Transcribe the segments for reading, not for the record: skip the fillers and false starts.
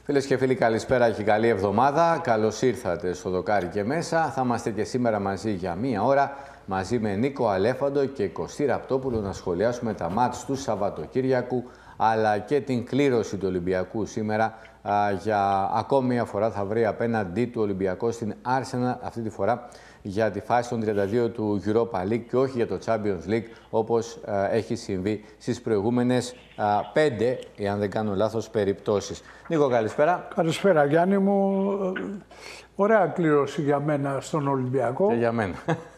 Φίλες και φίλοι, καλησπέρα και καλή εβδομάδα. Καλώς ήρθατε στο Δοκάρι και μέσα. Θα είμαστε και σήμερα μαζί για μία ώρα, μαζί με Νίκο Αλέφαντο και Κωστή Ραπτόπουλο, να σχολιάσουμε τα μάτς του Σαββατοκύριακου, αλλά και την κλήρωση του Ολυμπιακού σήμερα. Για ακόμη μια φορά θα βρει απέναντί του Ολυμπιακό στην Arsenal, αυτή τη φορά για τη φάση των 32 του Europa League και όχι για το Champions League, όπως έχει συμβεί στις προηγούμενες 5, εάν δεν κάνω λάθος, περιπτώσεις. Νίκο, καλησπέρα. Καλησπέρα, Γιάννη μου. Ωραία κλήρωση για μένα στον Ολυμπιακό. Και για μένα.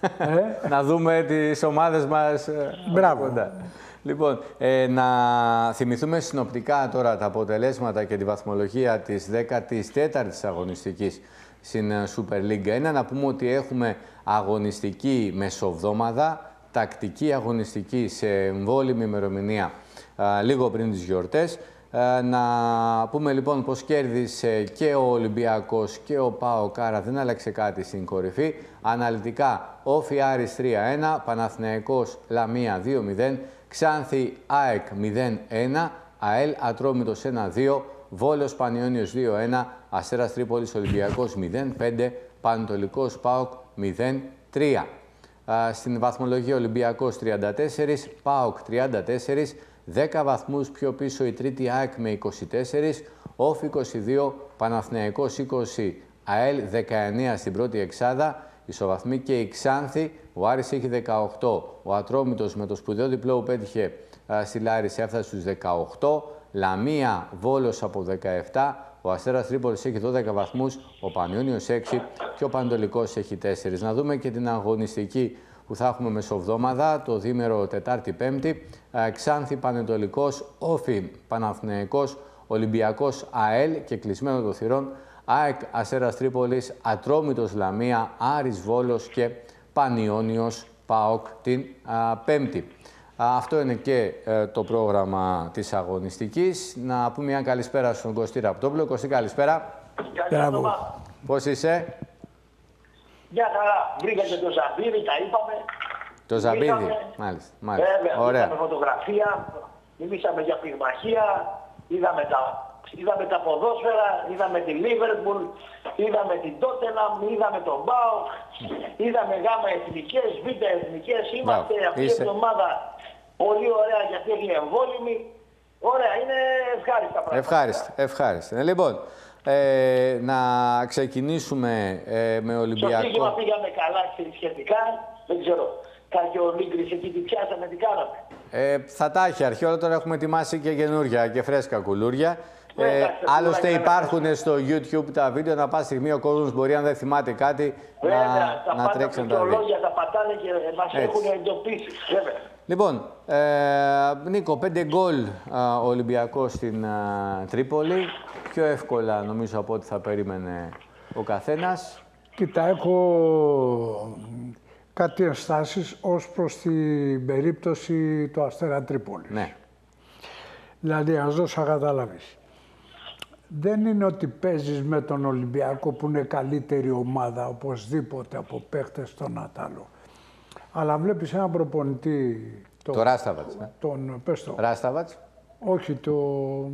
Να δούμε τις ομάδες μας. Μπράβο. Κοντά. Λοιπόν, να θυμηθούμε συνοπτικά τώρα τα αποτελέσματα και τη βαθμολογία της 14ης αγωνιστικής στην Super League 1. Να πούμε ότι έχουμε αγωνιστική μεσοβδόμαδα, τακτική αγωνιστική σε εμβόλυμη ημερομηνία λίγο πριν τις γιορτές. Να πούμε λοιπόν πως κέρδισε και ο Ολυμπιακός και ο ΠΑΟΚ, άρα δεν άλλαξε κάτι στην κορυφή. Αναλυτικά, Όφι Άρης 3-1, Παναθηναϊκός Λαμία 2-0, Ξάνθη ΑΕΚ 0-1, ΑΕΛ Ατρόμητος 1-2, Βόλος Πανιώνιος 2-1, Αστέρας Τρίπολης Ολυμπιακός 0-5, Πανετολικός ΠΑΟΚ 0-3. Στην βαθμολογία Ολυμπιακός 34, ΠΑΟΚ 34, 10 βαθμούς πιο πίσω η τρίτη ΑΕΚ με 24, Όφι 22, Παναθηναϊκός 20, ΑΕΛ 19 στην πρώτη εξάδα, ισοβαθμοί και η Ξάνθη, ο Άρης έχει 18, ο Ατρόμητος με το σπουδαίο διπλό που πέτυχε στη Λάρισα έφτασε στους 18, Λαμία Βόλος από 17, ο Αστέρας Τρίπολης έχει 12 βαθμούς, ο Πανιώνιος 6 και ο Πανετολικός έχει 4. Να δούμε και την αγωνιστική που θα έχουμε μεσοβδόμαδα, το διήμερο Τετάρτη-Πέμπτη. Ξάνθη Πανετολικός, Όφι Παναθηναϊκός, Ολυμπιακός ΑΕΛ και κλεισμένο των θυρών ΑΕΚ Αστέρας Τρίπολης, Ατρόμητος Λαμία, Άρης Βόλος και Πανιώνιος ΠΑΟΚ την Πέμπτη. Αυτό είναι και το πρόγραμμα της αγωνιστικής. Να πούμε μια καλησπέρα στον Κωστή Ραπτόπουλο. Κωστή, καλησπέρα. Πώς είσαι? Μια χαρά. Βρήκατε το Ζαμπίδι, τα είπαμε. Το Ζαμπίδι, μάλιστα. Ωραία. Είδαμε φωτογραφία, μιλήσαμε για πυγμαχία, είδαμε τα ποδόσφαιρα, είδαμε τη Λίβερπουλ, είδαμε την Τότεναμ, είδαμε τον ΠΑΟΚ, είδαμε γάμα εθνικές, β' εθνικές. Είμαστε αυτή η εβδομάδα πολύ ωραία γιατί έχει εμβόλυμη. Ωραία, είναι ευχάριστα πράγματα. Ευχάριστα. Λοιπόν, να ξεκινήσουμε με Ολυμπιακό. Στο στοίχημα πήγαμε καλά σχετικά, δεν ξέρω. Κάποιο Λίγκρης εκεί τι πιάσαμε, τι κάναμε. Θα τα έχει αρχαιότερα, τώρα έχουμε ετοιμάσει και καινούργια και φρέσκα κουλούρια. Άλλωστε υπάρχουν στο YouTube τα βίντεο, να πάση στιγμή ο κόσμος μπορεί, αν δεν θυμάται κάτι, να τρέξει να τα δει. Τα πατάνε και μας έχουν εντοπίσει, βέβαια. Λοιπόν, Νίκο, 5 γκολ ο Ολυμπιακός στην Τρίπολη. Πιο εύκολα νομίζω από ό,τι θα περίμενε ο καθένας. Κοίτα, έχω κάτι ενστάσεις ως προς την περίπτωση του Αστέρα Τρίπολης. Ναι. Δηλαδή, ας δώσω να καταλάβεις. Δεν είναι ότι παίζεις με τον Ολυμπιακό που είναι καλύτερη ομάδα, οπωσδήποτε από παίχτες τον Ατάλο. Αλλά βλέπεις έναν προπονητή... Το Ράσταβατς. Πες το. Ράσταβατς. Όχι, του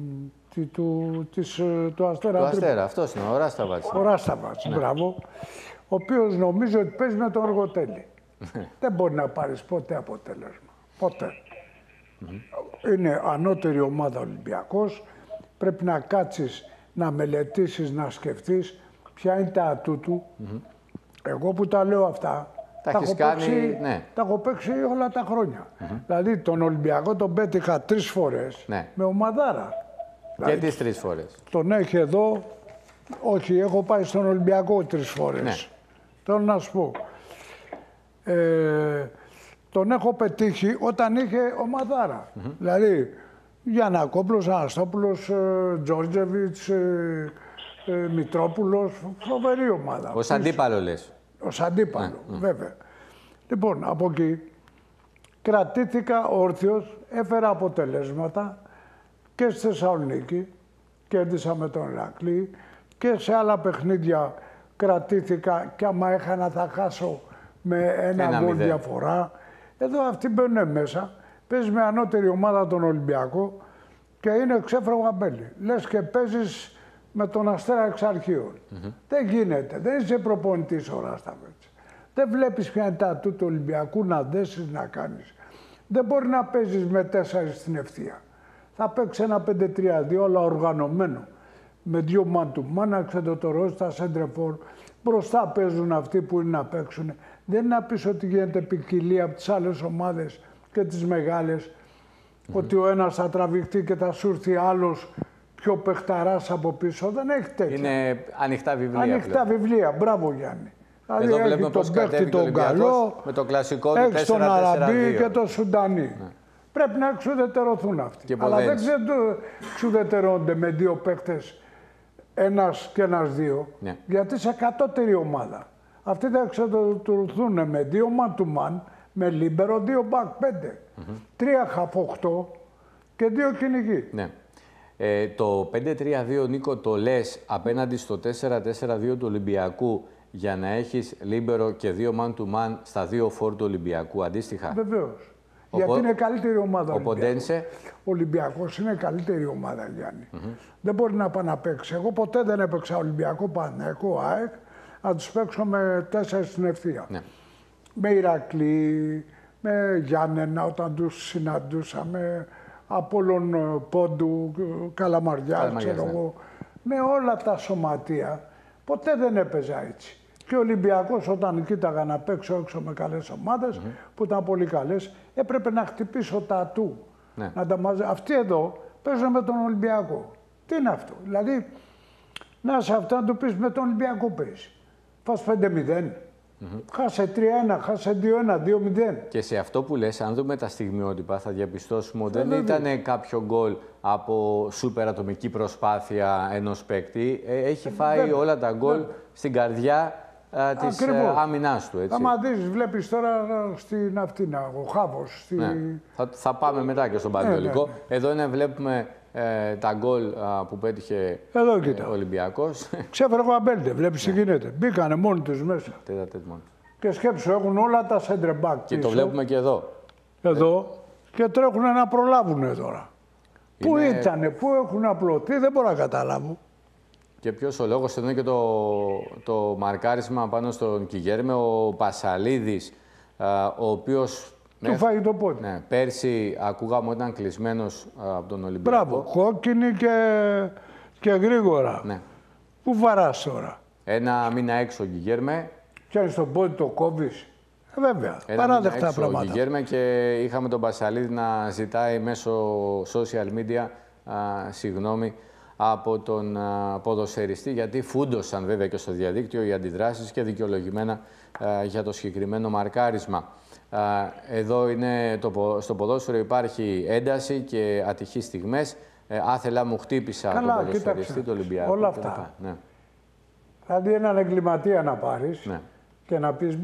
Αστέρα. Το Αστέρα, αυτός είναι, ο Ράσταβατς. Ο Ράσταβατς, ναι. Μπράβο. Ο οποίος νομίζει ότι παίζει με τον Αργοτέλη. Δεν μπορεί να πάρεις ποτέ αποτέλεσμα. Ποτέ. Είναι ανώτερη ομάδα Ολυμπιακός. Πρέπει να κάτσεις, να μελετήσεις, να σκεφτείς ποια είναι τα ατού του. Εγώ που τα λέω αυτά, τα έχω παίξει όλα τα χρόνια. Δηλαδή τον Ολυμπιακό τον πέτυχα 3 φορές με ομαδάρα. Και Δηλαδή, τις 3 φορές. Τον έχει εδώ, όχι, έχω πάει στον Ολυμπιακό 3 φορές. Ναι. Θέλω να σου πω. Τον έχω πετύχει όταν είχε ομαδάρα. Δηλαδή, Γιαννακόπουλος, Αναστόπουλος, Τζόρτζεβιτς, Μητρόπουλος, φοβερή ομάδα. Ως αντίπαλο λες. Ως αντίπαλο, βέβαια. Λοιπόν, από εκεί κρατήθηκα όρθιος, έφερα αποτελέσματα και στη Θεσσαλονίκη, κέρδισα με τον Ηρακλή και σε άλλα παιχνίδια κρατήθηκα και άμα έχανα θα χάσω με ένα γκολ διαφορά. Εδώ αυτοί μπαίνουν μέσα, παίζει με ανώτερη ομάδα τον Ολυμπιακό και είναι ξέφραγο αμπέλι. Λες και παίζεις με τον Αστέρα εξ αρχείων. Δεν γίνεται. Δεν είσαι προπονητής ο Ράσταβετς. Δεν βλέπεις ποια είναι τα του Ολυμπιακού να δέσεις να κάνεις. Δεν μπορεί να παίζεις με 4 στην ευθεία. Θα παίξει ένα 5-3-2, αλλά οργανωμένο. Με 2 man-to-man, αξεντοτορός, τα σέντρεφορ. Μπροστά παίζουν αυτοί που είναι να παίξουν. Δεν είναι να πεις ότι γίνεται ποικιλία από τις άλλες ομάδες και τις μεγάλες. Ότι ο ένας θα τραβηχτεί και θα σου έρθει άλλος πιο παιχταράς από πίσω. Δεν έχει τέτοια. Είναι ανοιχτά βιβλία. Ανοιχτά βιβλία. Μπράβο, Γιάννη. Εδώ δηλαδή βλέπουμε πώς κατέβηκε τον καλό, με το κλασικό του 4-4-2. Έχει τον Αραμπί και τον Σουντανί. Ναι. Πρέπει να εξουδετερωθούν αυτοί. Αλλά δεν εξουδετερώνται με 2 παίκτες, ένας και ένας 2, ναι. Γιατί σε κατώτερη ομάδα. Αυτοί θα εξουδετερωθούν με 2 man-to-man, με λίμπερο, 2 back 5, 3 half 8 και 2 κυνηγοί. Ναι. Το 5-3-2, Νίκο, το λες απέναντι στο 4-4-2 του Ολυμπιακού για να έχεις λίμπερο και 2 man-to-man στα 2 φόρ του Ολυμπιακού, αντίστοιχα. Βεβαίως. Γιατί είναι καλύτερη ομάδα. Ο Ποντένσε. Ο Ολυμπιακός είναι καλύτερη ομάδα, Γιάννη. Δεν μπορεί να πάει να παίξει. Εγώ ποτέ δεν έπαιξα Ολυμπιακό, Παναθηναϊκό, ΑΕΚ, να τους παίξω με 4 στην ευθεία. Ναι. Με Ηρακλή, με Γιάννενα όταν τους συναντούσαμε, Απόλλων Πόντου, Καλαμαριά, ξέρω εγώ. Με όλα τα σωματεία. Ποτέ δεν έπαιζα έτσι. Και ο Ολυμπιακός όταν κοίταγα να παίξω έξω με καλές ομάδες, που ήταν πολύ καλές, έπρεπε να χτυπήσω τα ατού. Ναι. Να τα αυτοί εδώ παίζουν με τον Ολυμπιακό. Τι είναι αυτό? Δηλαδή, να σε αυτά να του πεις με τον Ολυμπιακό παίζει. Φας 5-0. Χάσε 3-1, χάσε 2-1, 2-0. Και σε αυτό που λες, αν δούμε τα στιγμιότυπα, θα διαπιστώσουμε ότι δεν ήταν κάποιο γκολ από σούπερ ατομική προσπάθεια ενός παίκτη. Έχει φάει όλα τα γκολ στην καρδιά της άμυνάς του. Έτσι. Άμα δεις, βλέπεις τώρα στην Αυτίνα, ο Χάβος. Ναι. Θα πάμε μετά και στον Πανετολικό. Εδώ βλέπουμε τα γκολ που πέτυχε ο Ολυμπιακός. Ξέφερε ο Αμπέλντε, βλέπεις τι γίνεται. Μπήκανε μόνοι τους μέσα. Και σκέψου, έχουν όλα τα center back και το βλέπουμε και εδώ. Εδώ και τρέχουν να προλάβουν τώρα. Πού ήτανε, πού έχουν απλωθεί, δεν μπορώ να καταλάβω. Και ποιος ο λόγος, εδώ είναι και το μαρκάρισμα πάνω στον Κιγέρμε, ο Πασαλίδης, ο οποίος... Του φάγει το πόδι. Ναι, πέρσι ακούγαμε ότι ήταν κλεισμένος από τον Ολυμπιακό. Μπράβο, κόκκινη και γρήγορα. Ναι. Πού βαράς τώρα? Ένα μήνα έξω ο Κιγέρμε. Πιάνεις τον πόδι, το κόβεις. Βέβαια, παράδεκτα πράγματα. Ο Κιγέρμε και είχαμε τον Πασαλίδη να ζητάει μέσω social media συγγνώμη από τον ποδοσφαιριστή, γιατί φούντωσαν βέβαια και στο διαδίκτυο οι αντιδράσεις και δικαιολογημένα για το συγκεκριμένο μαρκάρισμα. Εδώ είναι στο ποδόσφαιρο υπάρχει ένταση και ατυχείς στιγμές. Άθελα μου χτύπησα τον ποδοσφαιριστή του Ολυμπιακού. Όλα αυτά. Ναι. Δηλαδή έναν εγκληματία να πάρεις και να πεις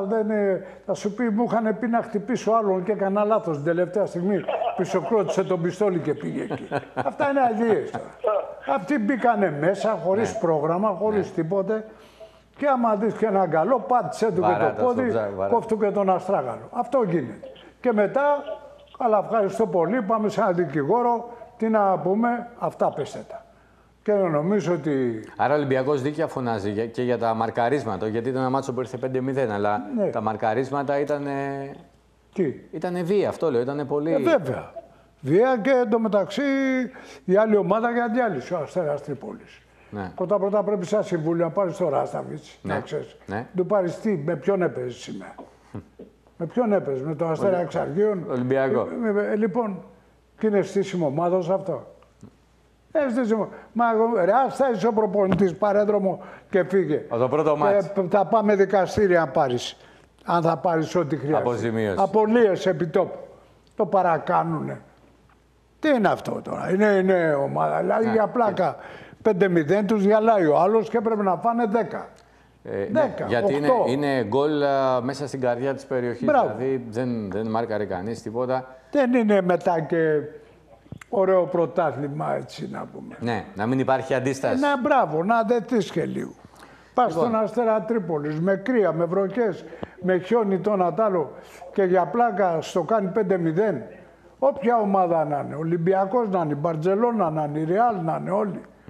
θα σου πει μου είχαν πει να χτυπήσω άλλον και έκανα λάθος την τελευταία στιγμή. Πισωκρότησε τον πιστόλι και πήγε εκεί. Αυτά είναι αλίες τώρα. Αυτοί μπήκανε μέσα χωρίς πρόγραμμα, χωρίς τίποτε. Και άμα δεις και έναν καλό, πάτησε του και το πόδι, κόφτου και τον αστράγαλο. Αυτό γίνεται. Και μετά, αλλά ευχαριστώ πολύ, πάμε σε έναν δικηγόρο, τι να πούμε, αυτά πέστε τα. Και νομίζω ότι... Άρα ο Ολυμπιακός δίκαια φωνάζει και για τα μαρκαρίσματα, γιατί ήταν ένα μάτσο που ήρθε 5-0, αλλά τα μαρκαρίσματα ήταν... Τι? Ήτανε βία, αυτό λέω, ήτανε πολύ... Βέβαια. Βία και εντωμεταξύ η άλλη ομάδα για διάλυση, ο Αστέρας Τρίπολης. Ναι. Πρώτα πρέπει σαν συμβούλιο να πάρεις το Ράσταβιτς, να ξέρεις. Ναι. Του πάρεις τι, με ποιον έπαιζε σήμερα. Με ποιον έπαιζε, με τον Αστέρα εξ αρχείων. Ολυμπιακό. Λοιπόν, και είναι στήσιμο ομάδος αυτό. Στήσιμο. Μα Ράστα είσαι ο προπονητής, παρέδρομο και φύγε. Το πρώτο μάτς. Θα πάμε δικαστήρια αν πάρεις. Αν θα πάρεις ό,τι χρειάζεται. Αποζημίωση. Απολύες επιτόπου. Το παρακάνουνε. Τι είναι αυτό τώρα, είναι ομάδα, δηλαδή για πλάκα. 5-0 τους διαλάει ο άλλος και πρέπει να φάνε 10. 10, γιατί 8. είναι γκολ μέσα στην καρδιά της περιοχής. Μπράβο. Δηλαδή δεν μάρκαρε κανείς τίποτα. Δεν είναι μετά και ωραίο πρωτάθλημα, έτσι να πούμε. Ναι, να μην υπάρχει αντίσταση. Ναι, μπράβο, να δεθείς και λίγο. Πας στον Αστέρα Τρίπολης με κρύα, με βροχές, με χιόνι το ένα τ' άλλο και για πλάκα στο κάνει 5-0. Όποια ομάδα να είναι, Ολυμπιακός να είναι, Μπαρτζελώνα να είναι, Ρεάλ να είναι όλοι.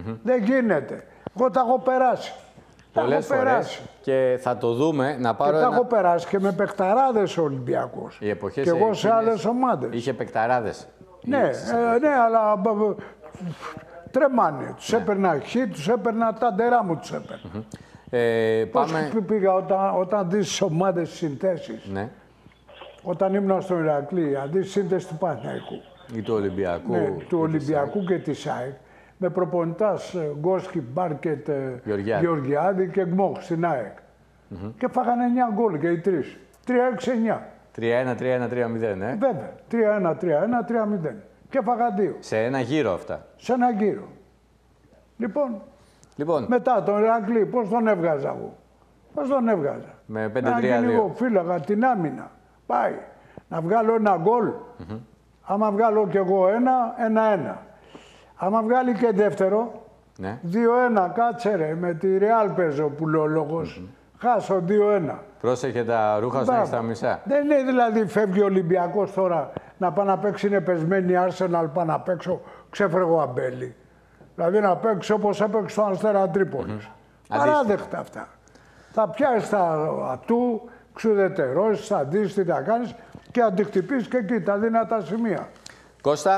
Δεν γίνεται. Εγώ τα έχω περάσει. Πολλές φορές και θα το δούμε. Να πάρω τα έχω περάσει και με παικταράδες ο Ολυμπιακός. Οι εποχές και εγώ σε άλλες ομάδες. Είχε παικταράδες. Ναι, αλλά τρεμάνε. Τους έπαιρνα τους έπαιρνα τα ντερά μου τους έπαιρνα. Πώς πήγα όταν δεις τις ομάδες τις συνθέσεις. Ναι. Όταν ήμουν στον Ηρακλή, αντί σύνθεση του Παναθηναϊκού. Ή του Ολυμπιακού. Ναι, του Ολυμπιακού και της ΑΕΚ. Με προπονητάς Γκόσκι, Μπάρκετ, Γεωργιάδη και Γκμόχ στην ΑΕΚ. Και φάγανε 9 γκολ και οι τρεις. 3-6-9. 3-1, 3-1, 3-0, ναι. Βέβαια. 3-1, 3-1, 3-0. Και έφαγα 2. Σε ένα γύρο αυτά. Σε ένα γύρο. Λοιπόν, μετά τον Ηρακλή, πώς τον έβγαζα εγώ. Πώς τον έβγαζα. Με 5-3-2. Εγώ φύλαγα την άμυνα. Πάει. Να βγάλω ένα γκολ. Άμα βγάλω κι εγώ 1-1. Άμα βγάλει και δεύτερο, ναι. 2-1, κάτσε ρε, με τη Ρεάλ παίζω που λέω λόγος. Χάσω 2-1. Πρόσεχε τα ρούχα σου στα μισά. Δεν είναι δηλαδή φεύγει ο Ολυμπιακός τώρα να πάει να παίξει, είναι πεσμένη Arsenal, πάει να παίξω, ξέφρεγω αμπέλι. Δηλαδή να παίξει όπως έπαιξε στο Αστέρα Τρίπολης. Παράδεκτα αυτά. Θα πιάσεις τα ατού, ξουδετερώσεις, θα δεις τι θα κάνεις και αντιχτυπείς και εκεί τα δυνατά σημεία. Κώστα.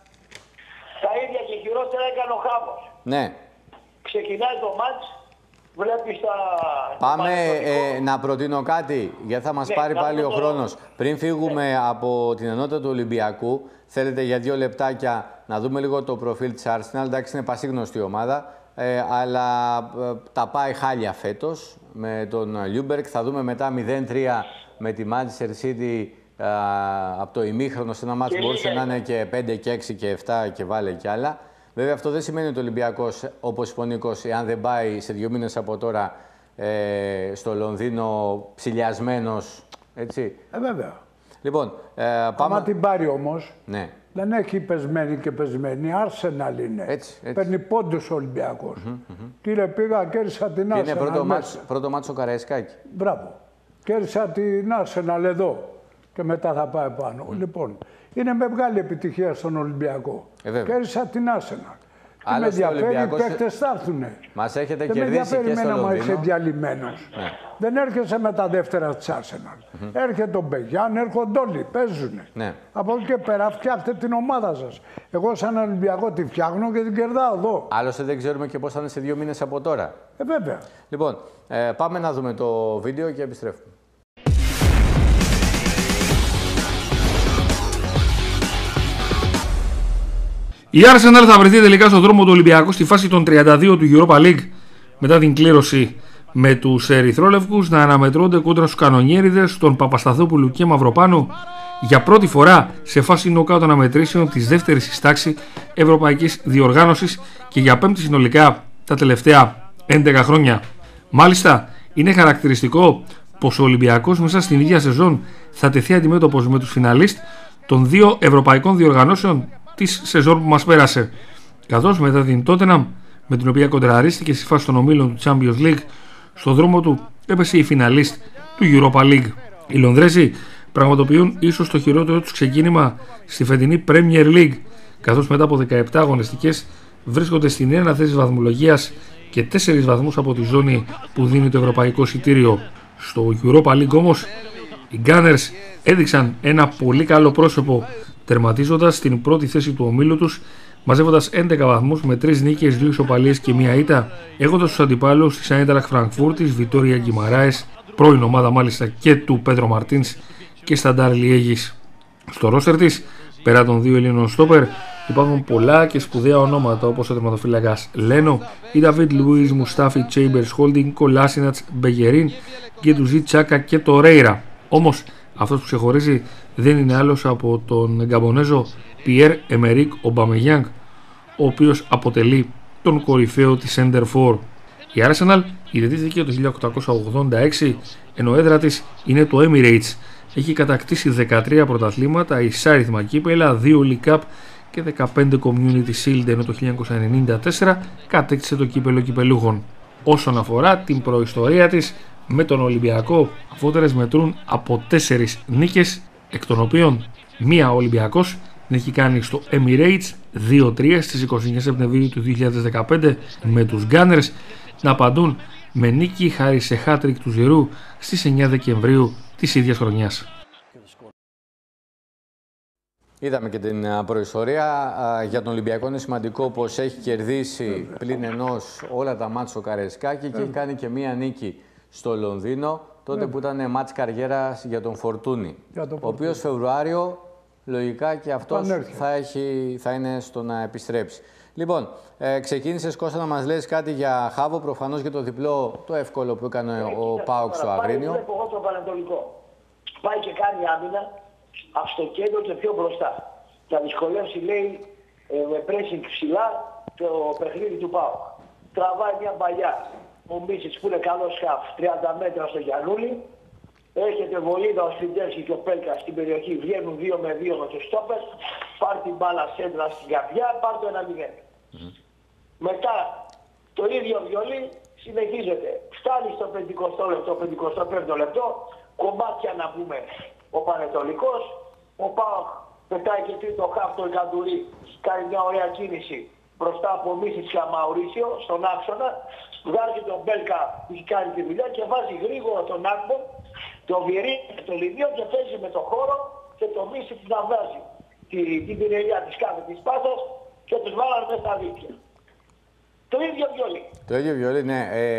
Τα ίδια και χειρότερα έκανε ο Χάμος. Ναι. Ξεκινάει το μάτς, βλέπεις τα... Πάμε να προτείνω κάτι, γιατί θα μας πάρει πάλι ο χρόνος. Πριν φύγουμε από την ενότητα του Ολυμπιακού, θέλετε για 2 λεπτάκια να δούμε λίγο το προφίλ της Arsenal. Εντάξει, είναι πασίγνωστη ομάδα, αλλά τα πάει χάλια φέτος με τον Λιούμπερκ. Θα δούμε μετά 0-3 με τη Manchester City από το ημίχρονο, σε ένα μάτσο μπορούσε να είναι και 5 και 6 και 7 και βάλε κι άλλα. Βέβαια αυτό δεν σημαίνει ότι ο Ολυμπιακός, όπως είπε ο Νίκος, αν δεν πάει σε 2 μήνες από τώρα στο Λονδίνο ψηλιασμένος, έτσι. Βέβαια. Λοιπόν, πάμε... Άμα την πάρει όμως, ναι. Δεν έχει πεσμένη και πεσμένη. Arsenal είναι. Έτσι. Παίρνει πόντους ο Ολυμπιακός. Κύριε, πήγα, κέρδισα την Arsenal. Είναι πρώτο μάτσο ο Καραϊσκάκη. Μπράβο. Κέρδισα την Arsenal εδώ. Και μετά θα πάει πάνω. Λοιπόν, είναι με μεγάλη επιτυχία στον Ολυμπιακό. Κέρδισα την Arsenal. Και με ενδιαφέρει, οι παίκτες θα έρθουν. Μας έχετε κερδίσει και στο Λονδίνο. Είσαι διαλυμένος. Ναι. Δεν έρχεσαι με τα δεύτερα της Arsenal. Έρχεται ο Μπεγιάν, έρχονται όλοι, παίζουν. Ναι. Από εκεί και πέρα φτιάχτε την ομάδα σας. Εγώ σαν Ολυμπιακό τη φτιάχνω και την κερδάω εδώ. Άλλωστε δεν ξέρουμε και πώς θα είναι σε 2 μήνες από τώρα. Βέβαια. Λοιπόν, πάμε να δούμε το βίντεο και επιστρέφουμε. Η Arsenal θα βρεθεί τελικά στον δρόμο του Ολυμπιακού στη φάση των 32 του Europa League μετά την κλήρωση με τους ερυθρόλευκους να αναμετρώνται κόντρα στους κανονιέριδες των Παπασταθόπουλου και Μαυροπάνου για πρώτη φορά σε φάση νοκάουτ αναμετρήσεων της δεύτερης εις τάξη ευρωπαϊκής διοργάνωσης και για πέμπτη συνολικά τα τελευταία 11 χρόνια. Μάλιστα, είναι χαρακτηριστικό πως ο Ολυμπιακός μέσα στην ίδια σεζόν θα τεθεί αντιμέτωπος με τους φιναλίστ των 2 ευρωπαϊκών διοργανώσεων της σεζόν που μας πέρασε, καθώς μετά την Tottenham, με την οποία κοντραρίστηκε στη φάση των ομίλων του Champions League, στο δρόμο του έπεσε η φιναλίστ του Europa League. Οι Λονδρέζοι πραγματοποιούν ίσως το χειρότερο τους ξεκίνημα στη φετινή Premier League, καθώς μετά από 17 αγωνιστικές βρίσκονται στην 1η θέση βαθμολογίας και 4 βαθμούς από τη ζώνη που δίνει το ευρωπαϊκό εισιτήριο. Στο Europa League όμως, οι Gunners έδειξαν ένα πολύ καλό πρόσωπο, τερματίζοντας στην πρώτη θέση του ομίλου τους, μαζεύοντας 11 βαθμούς με 3 νίκες, 2 ισοπαλίες και 1 ήττα, έχοντας τους αντιπάλους της Άιντραχτ Φραγκφούρτης, Βιτόρια Γκιμαράες, πρώην ομάδα μάλιστα και του Πέτρο Μαρτίνς και Σταντάρ Λιέγης. Στο ρόστερ της, πέρα των 2 Ελλήνων στόπερ, υπάρχουν πολλά και σπουδαία ονόματα όπως ο τερματοφύλακας Λένο, η Νταβίτ Λουίς, Μουστάφι, Τσέιμπερς, Χόλντινγκ, Κολάσινατς, Μπεγερίν, Γκεντουζί, Τσάκα και Τορέιρα. Όμως, αυτός που ξεχωρίζει δεν είναι άλλος από τον Γκαμπονέζο Πιέρ Εμερίκ Ομπαμεγιάνγκ, ο οποίος αποτελεί τον κορυφαίο της Center For. Η Arsenal ιδρύθηκε το 1886, ενώ έδρα της είναι το Emirates. Έχει κατακτήσει 13 πρωταθλήματα, εισάριθμα κύπελα, 2 League Cup και 15 Community Shield, ενώ το 1994 κατέκτησε το κύπελο κυπελούχων. Όσον αφορά την προϊστορία της με τον Ολυμπιακό, αφότερες μετρούν από 4 νίκες, εκ των οποίων 1 Ολυμπιακός την έχει κάνει στο Emirates 2-3 στις 29 Σεπτεμβρίου του 2015 με τους Gunners να απαντούν με νίκη χάρη σε hat-trick του Ζιρού στις 9 Δεκεμβρίου της ίδιας χρονιάς. Είδαμε και την προϊστορία. Για τον Ολυμπιακό είναι σημαντικό πως έχει κερδίσει πλην ενός όλα τα μάτς στο Καραϊσκάκι και έχει κάνει και μία νίκη στο Λονδίνο, τότε που ήταν μάτς καριέρας για τον Φορτούνη, ο οποίος Φεβρουάριο λογικά και αυτός θα είναι στο να επιστρέψει. Λοιπόν, ξεκίνησες, Κώστα, να μας λες κάτι για Χάβο, προφανώς για το διπλό, το εύκολο που έκανε ο ΠΑΟΚ στο Αγρίνιο. Εγώ το Πανετολικό. Πάει και κάνει άμυνα από στο κέντρο και πιο μπροστά. Θα δυσκολεύσει, λέει, με pressing ψηλά το παιχνίδι του ΠΑΟΚ. Τραβάει μια παλιά. Ο Μίσιτς που είναι καλό σκαφ, 30 μέτρα στο Γιαννούλη. Έρχεται βολίδα ο Σφιντέρσκι και ο Πέλκα στην περιοχή. Βγαίνουν 2 με 2 με τους στόπες. Πάρει την μπάλα σέντρα στην καρδιά, πάρει το 1-0. Μετά το ίδιο βιολί συνεχίζεται. Φτάνει στο 50 λεπτό, 55 λεπτό. Κομμάτια να πούμε ο Πανετολικός. Ο ΠΑΟΚ πετάει και τρίτο χαφ το Εκαντουρί. Κάνει μια ωραία κίνηση μπροστά από Μίσιτς και Μαουρίσιο στον άξονα. Βγάζει τον Μπέλκα που έχει κάνει τη δουλειά και βάζει γρήγορα τον Άκμπο, το Βιερί, το Λιβύο και παίζει με το χώρο και το Μίσιτς να βγάζει την πυρελιά της κάθε της πάσας και τους βάλανε μέσα στα δίκτυα. Το ίδιο βιολί. Το ίδιο βιολί, ναι.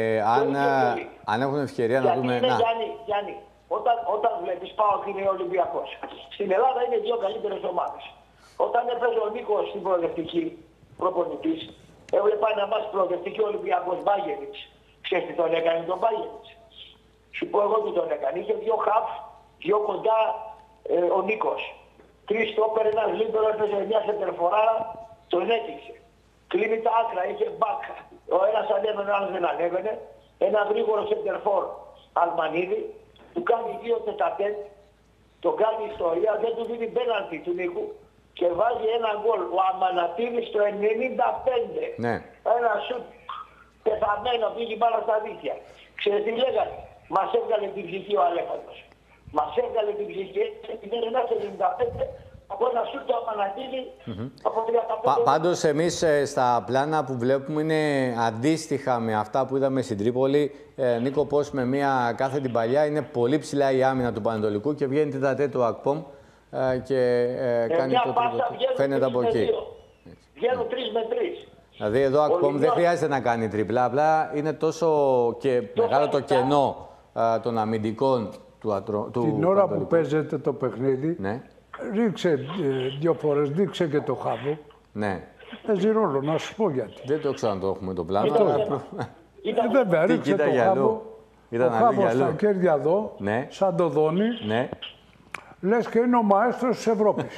Αν έχουν ευκαιρία να δούμε... Γιάννη, όταν βλέπεις ΠΑΟΚ είναι Ολυμπιακός. Στην Ελλάδα είναι δύο καλύτερες ομάδες. Όταν έπαιζε ο Νίκος στην προοδευτική προπονητής, έβλεπα ένα μάτς προοδευτική Ολυμπιακός Μπάγεριτς. Ξέρεις τι τον έκανε τον Μπάγεριτς. Σου πω εγώ τι τον έκανε. Είχε δύο χαφ, δύο κοντά ο Νίκος. Τρεις στόπερ, ένας λίμπερο έπαιζε μια σεντερφοράρα, τον έτυχε. Κλείνει τα άκρα, είχε μπάκα. Ο ένας ανέβαινε, ο άλλος δεν ανέβαινε. Ένα γρήγορο σεντερφόρ Αλμανίδη, του κάνει 2 τετατέτ, τον κάνει ιστορία, δεν του δίνει πέναλτι του Νίκου και βάζει ένα γκολ. Ο Αμανατίδης το 95. Ναι. Ένα σουτ πεθαμένο, πήγε πάνω στα δίχτυα. Ξέρεις τι λέγανε, μας έβγαλε την ψυχή ο Αλέφαντος. Μας έβγαλε την ψυχή, είναι ένα 95. Από ένα σούτ το Αμανατίδη, από 35. Πάντως εμείς στα πλάνα που βλέπουμε είναι αντίστοιχα με αυτά που είδαμε στην Τρίπολη. Νίκο, πως με μια κάθε την παλιά είναι πολύ ψηλά η άμυνα του Πανετολικού και βγαίνει τετατέ του Ακπομ και κάνει το τρίπολο. Φαίνεται από εκεί. Βγαίνουν 3 με 3. Δηλαδή εδώ ο Ακπομ δεν χρειάζεται να κάνει τρίπλα, απλά είναι τόσο και μεγάλο το κενό των αμυντικών του την ώρα που παίζεται το παιχνίδι, ναι. Ρίξε 2 φορές, δείξε και το Χάβο. Ναι. Παίζει ρόλο, να σου πω γιατί. Δεν το ξέρω αν το έχουμε το πλάνο. Βέβαια, ρίξε το Χάβο. Ήταν ο Χάβος στα κέρδια εδώ, ναι. Σαν το δόνι. Ναι. Λες και είναι ο μαέστρος της Ευρώπης.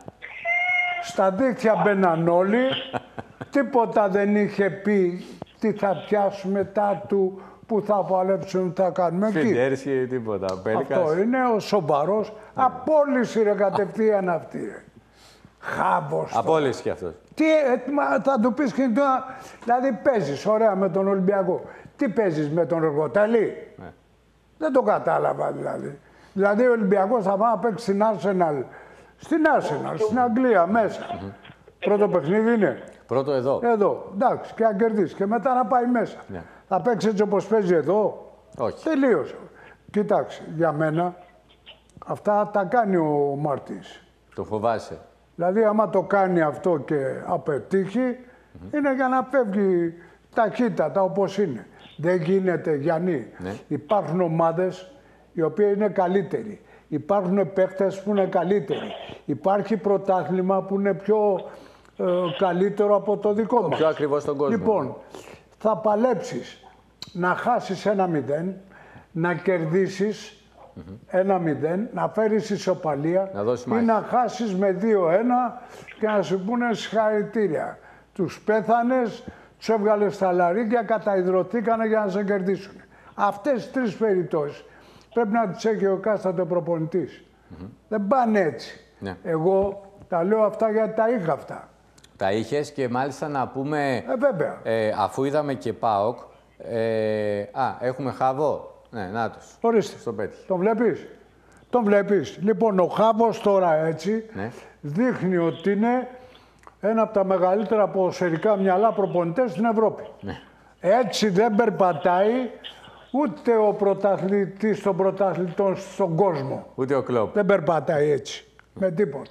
Στα δίκτυα μπαίναν όλοι, τίποτα δεν είχε πει τι θα πιάσουμε μετά του, που θα παλέψουν, θα κάνουμε εκεί. Φιντέρσκι, τίποτα. Αυτό είναι ο σοβαρός. Απόλυση ρε κατευθείαν αυτή. Ρε. Χάβος. Απόλυση κι αυτός. Τι, θα του πεις και τώρα, δηλαδή παίζεις ωραία με τον Ολυμπιακό. Τι παίζεις με τον Εργοτέλη. Ναι. Δεν το κατάλαβα δηλαδή. Δηλαδή ο Ολυμπιακός θα πάει να παίξει στην Arsenal. Στην Arsenal, στην Αγγλία μέσα. Πρώτο παιχνίδι είναι. Πρώτο εδώ. Εδώ, εντάξει, και να κερδίσει. Και μετά να πάει μέσα. Ναι. Θα παίξει έτσι όπως παίζει εδώ. Όχι. Τελείωσε. Κοιτάξτε, για μένα αυτά τα κάνει ο Μάρτης. Το φοβάσαι. Δηλαδή, άμα το κάνει αυτό και απετύχει, είναι για να φεύγει ταχύτατα όπως είναι. Δεν γίνεται, Γιάννη. Ναι. Υπάρχουν ομάδες οι οποίες είναι καλύτεροι. Υπάρχουν παίκτες που είναι καλύτεροι. Υπάρχει πρωτάθλημα που είναι πιο καλύτερο από το δικό μας. Πιο ακριβώς στον κόσμο. Λοιπόν, θα παλέψεις να χάσεις 1-0, να κερδίσεις 1-0, να φέρεις ισοπαλία ή να χάσεις με 2-1 και να σου πούνε συγχαρητήρια. Τους πέθανες, τους έβγαλες στα λαρίκια, καταϊδρωθήκανε για να σε κερδίσουν. Αυτές τις τρεις περιπτώσεις πρέπει να τις έχει ο κάστατο προπονητής. Δεν πάνε έτσι. Ναι. Εγώ τα λέω αυτά γιατί τα είχα αυτά. Τα είχες και μάλιστα να πούμε, βέβαια. Αφού είδαμε και ΠΑΟΚ, έχουμε Χάβο. Ναι, νάτος. Ορίστε. Στο πέτυχε. Τον βλέπεις. Τον βλέπεις. Λοιπόν, ο Χάβος τώρα έτσι Ναι. δείχνει ότι είναι ένα από τα μεγαλύτερα ποδοσφαιρικά μυαλά προπονητές στην Ευρώπη. Ναι. Έτσι δεν περπατάει ούτε ο πρωταθλητής των πρωταθλητών στον κόσμο. Ούτε ο Κλόπ. Δεν περπατάει έτσι. Με τίποτε.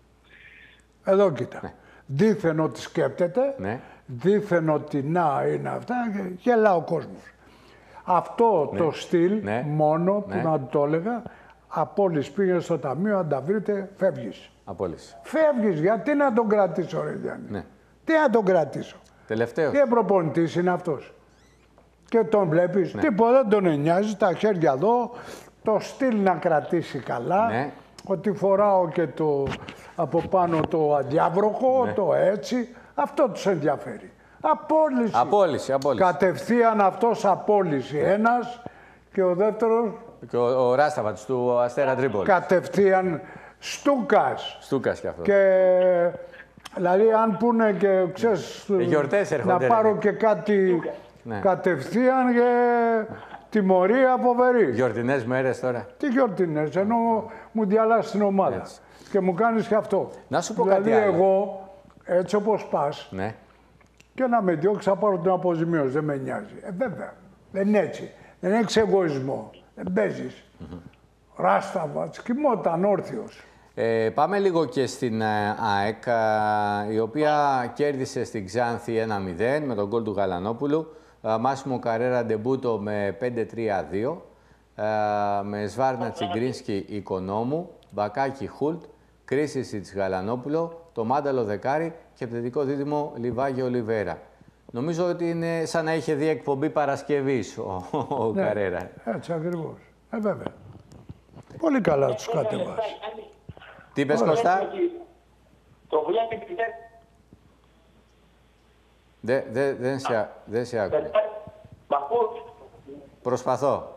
Εδώ κοίτα. Ναι. Δήθεν ότι σκέπτεται, Ναι. δήθεν ότι να είναι αυτά και γελά ο κόσμος. Αυτό το στυλ Ναι. μόνο που Ναι. να το έλεγα, απόλυση πήγαινε στο ταμείο, αν τα βρείτε, φεύγεις. Απόλυση. Φεύγεις, γιατί να τον κρατήσω ρε Γιάννη. Ναι. Τι να τον κρατήσω. Τελευταίο. Τι προπονητής είναι αυτός. Και τον βλέπεις, Ναι. τίποτα δεν τον νοιάζει, τα χέρια εδώ, το στυλ να κρατήσει καλά, Ναι. ότι φοράω και το από πάνω το αδιάβροχο, Ναι. το έτσι, αυτό τους ενδιαφέρει. Απόλυση. Απόλυση. Απόλυση. Κατευθείαν αυτός απόλυση. Ένας και ο δεύτερος Και ο Ράσταβατς του Αστέρα Τρίπολη. κατευθείαν Στούκας. Στούκας κι αυτό. Και δηλαδή αν πούνε και ξέρεις γιορτές να έρχονται, πάρω ρε. και κάτι Ναι. κατευθείαν και τιμωρία φοβερή. Γιορτινές μέρες τώρα. Τι γιορτινές, ενώ μου διαλάσεις την ομάδα. Έτσι. Και μου κάνεις και αυτό. Να σου πω δηλαδή κάτι άλλο. εγώ, έτσι όπως πας, Ναι. και να με διώξει θα πάρω την αποζημίωση, δεν με νοιάζει. Βέβαια, δεν είναι έτσι. Δεν έχεις εγωισμό, δεν παίζεις. Ράσταβατς, κοιμόταν όρθιος. Πάμε λίγο και στην ΑΕΚ, η οποία κέρδισε στην Ξάνθη 1-0 με τον γκολ του Γαλανόπουλου. Μάσιμο Καρέρα ντεμπούτο με 5-3-2. Με Σβάρνα Τσιγκρίνσκι Οικονόμου, Μπακάκι Χουλτ, Κρίσισιτς Γαλανόπουλο, το Μάνταλο Δεκάρη και επιθετικό δίδυμο Λιβάγιο Ολιβέρα. Νομίζω ότι είναι σαν να είχε δει εκπομπή Παρασκευής ο Ναι, Καρέρα. έτσι ακριβώς. Βέβαια. Πολύ καλά τους κατεβάσει. Τι είπες, Κωστά? Το βλέπει και Δεν σε άκουγα. Μ' ακούς? Προσπαθώ.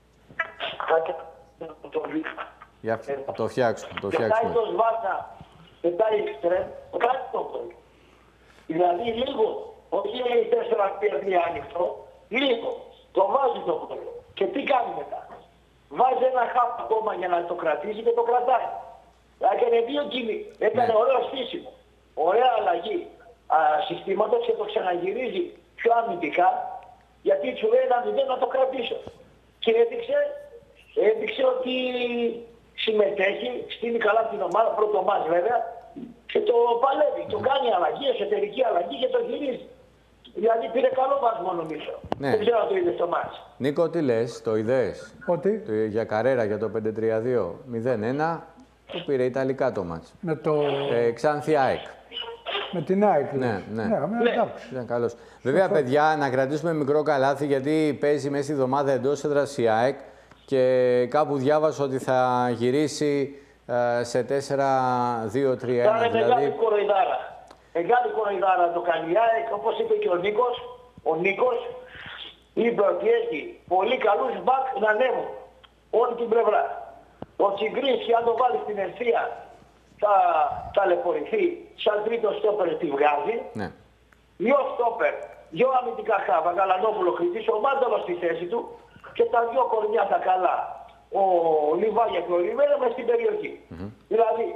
Για το φτιάξουμε. Πετάει το Σβάρνα, πετάει εξτρέμ, κάνει το γκολ. Δηλαδή λίγο, όχι λέει 4-3 ανοιχτό, λίγο, το βάζει το γκολ. Και τι κάνει μετά. Βάζει ένα χάπ ακόμα για να το κρατήσει και το κρατάει. Έκανε δύο κίνη, έκανε ωραίο στήσιμο, ωραία αλλαγή συστήματος και το ξαναγυρίζει πιο αμυντικά, γιατί σου λέει ένα 0 να το κρατήσω. Και έδειξε ότι συμμετέχει, στείλει καλά την ομάδα, πρώτο μάτς βέβαια, και το παλεύει, το κάνει αλλαγή, εσωτερική αλλαγή και το γυρίζει. Δηλαδή πήρε καλό βαθμό νομίζω. Ναι. Δεν ξέρω αν το είδες το μάτς. Νίκο, τι λες, το είδες? Ότι Για Καρέρα για το 5-3-2, 0-1, που πήρε Ιταλικά το μάτς. με, το, Ξάνθη ΑΕΚ. με την ΑΕΚ. Ναι, ναι. Εντάξει. Ήταν καλός. Βέβαια, παιδιά, να κρατήσουμε μικρό καλάθι, γιατί παίζει μέσα στη εβδομάδα εντός έδρας η ΑΕΚ και κάπου διάβασα ότι θα γυρίσει σε 4-2-3-1. Θα είναι μεγάλη κοροϊδάρα. Μεγάλη κοροϊδάρα το κάνει η ΑΕΚ, όπως είπε και ο Νίκος, είπε ότι έχει πολύ καλούς μπακ να ανέβουν όλη την πλευρά. Ο Τσιγκρίνσκι, αν το βάλει στην ευθεία, θα ταλαιπωρηθεί. Σαν τρίτο στόπερ τη βγάζει. Ναι. Δυο στόπερ, δυο αμυντικά χάβα, Γαλανόπουλο Χρυσής, ο Μάνταλος στη θέση του και τα δυο κορμιά τα καλά. Ο Λιβάγια και ο Ολιβέρα μες στην περιοχή. Δηλαδή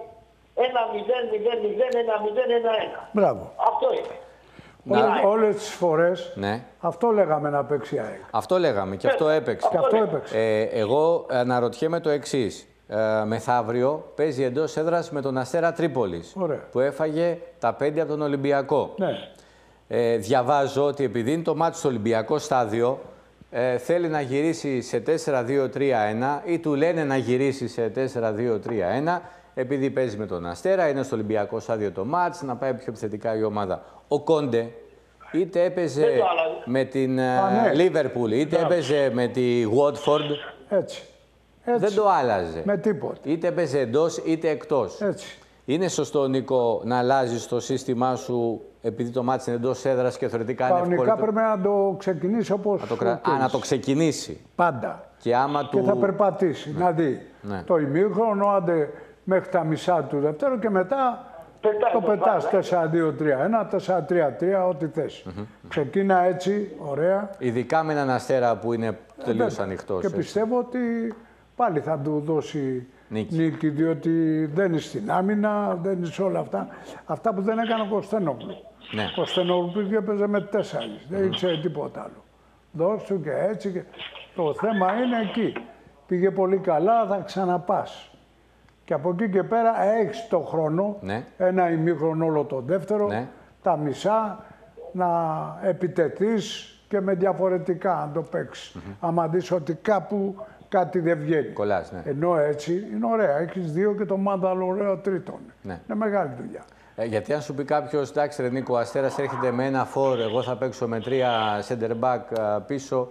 1-0-0-0, 1-0-1-1. Μπράβο. Αυτό είναι. Όλες τις φορές Ναι. αυτό λέγαμε να παίξει η ΑΕΚ. Αυτό λέγαμε και αυτό έπαιξε. Και αυτό έπαιξε. Εγώ αναρωτιέμαι το εξής. Μεθαύριο παίζει εντός έδρας με τον Αστέρα Τρίπολης, Ωραία. που έφαγε τα 5 από τον Ολυμπιακό. Ναι. Διαβάζω ότι επειδή είναι το μάτι στο Ολυμπιακό στάδιο, θέλει να γυρίσει σε 4-2-3-1 ή του λένε να γυρίσει σε 4-2-3-1, επειδή παίζει με τον Αστέρα, είναι στο Ολυμπιακό στάδιο το μάτς, να πάει πιο επιθετικά η ομάδα. Ο Κόντε είτε έπαιζε με την Λίβερπουλ, είτε έπαιζε με τη Watford, Έτσι. δεν το άλλαζε. Με τίποτα. Είτε έπαιζε εντός είτε εκτός. Έτσι. Είναι σωστό, Νίκο, να αλλάζεις το σύστημά σου επειδή το μάτς είναι εντός έδρας και θεωρητικά είναι Κανονικά ευκολότερο? πρέπει να το ξεκινήσει όπως Να το ξεκινήσει. πάντα. Και άμα Και θα περπατήσει, να δει το ημίχρονο, άντε μέχρι τα μισά του Δευτέρου και μετά το πετάς 4-2-3-1, 4-3-3, ό,τι θες. Ξεκίνα έτσι, ωραία. Ειδικά με έναν Αστέρα που είναι τελείως ανοιχτός. Και πιστεύω ότι πάλι θα του δώσει νίκη, διότι δεν είναι στην άμυνα, δεν είναι σε όλα αυτά. Αυτά που δεν έκανε ο Κωνσταντινόπουλο. Ναι. Ο Κωνσταντινόπουλο έπαιζε με 4, δεν ήξερε τίποτα άλλο. Δώσ' του και έτσι. Και... Το θέμα είναι εκεί. Πήγε πολύ καλά, θα ξαναπάς. Και από εκεί και πέρα έχεις το χρόνο, ένα ημίχρονο όλο το δεύτερο, τα μισά, να επιτεθείς και με διαφορετικά να το παίξεις. Άμα δεις ότι κάπου κάτι δεν βγαίνει. Κολλάς, ναι. Ενώ έτσι είναι ωραία. Έχεις 2 και το μάνταλο ωραίο τρίτον. Ναι. Είναι μεγάλη δουλειά. Γιατί αν σου πει κάποιος, εντάξει ρε Νίκο, ο Αστέρας έρχεται με ένα φόρ, εγώ θα παίξω με 3 center back πίσω.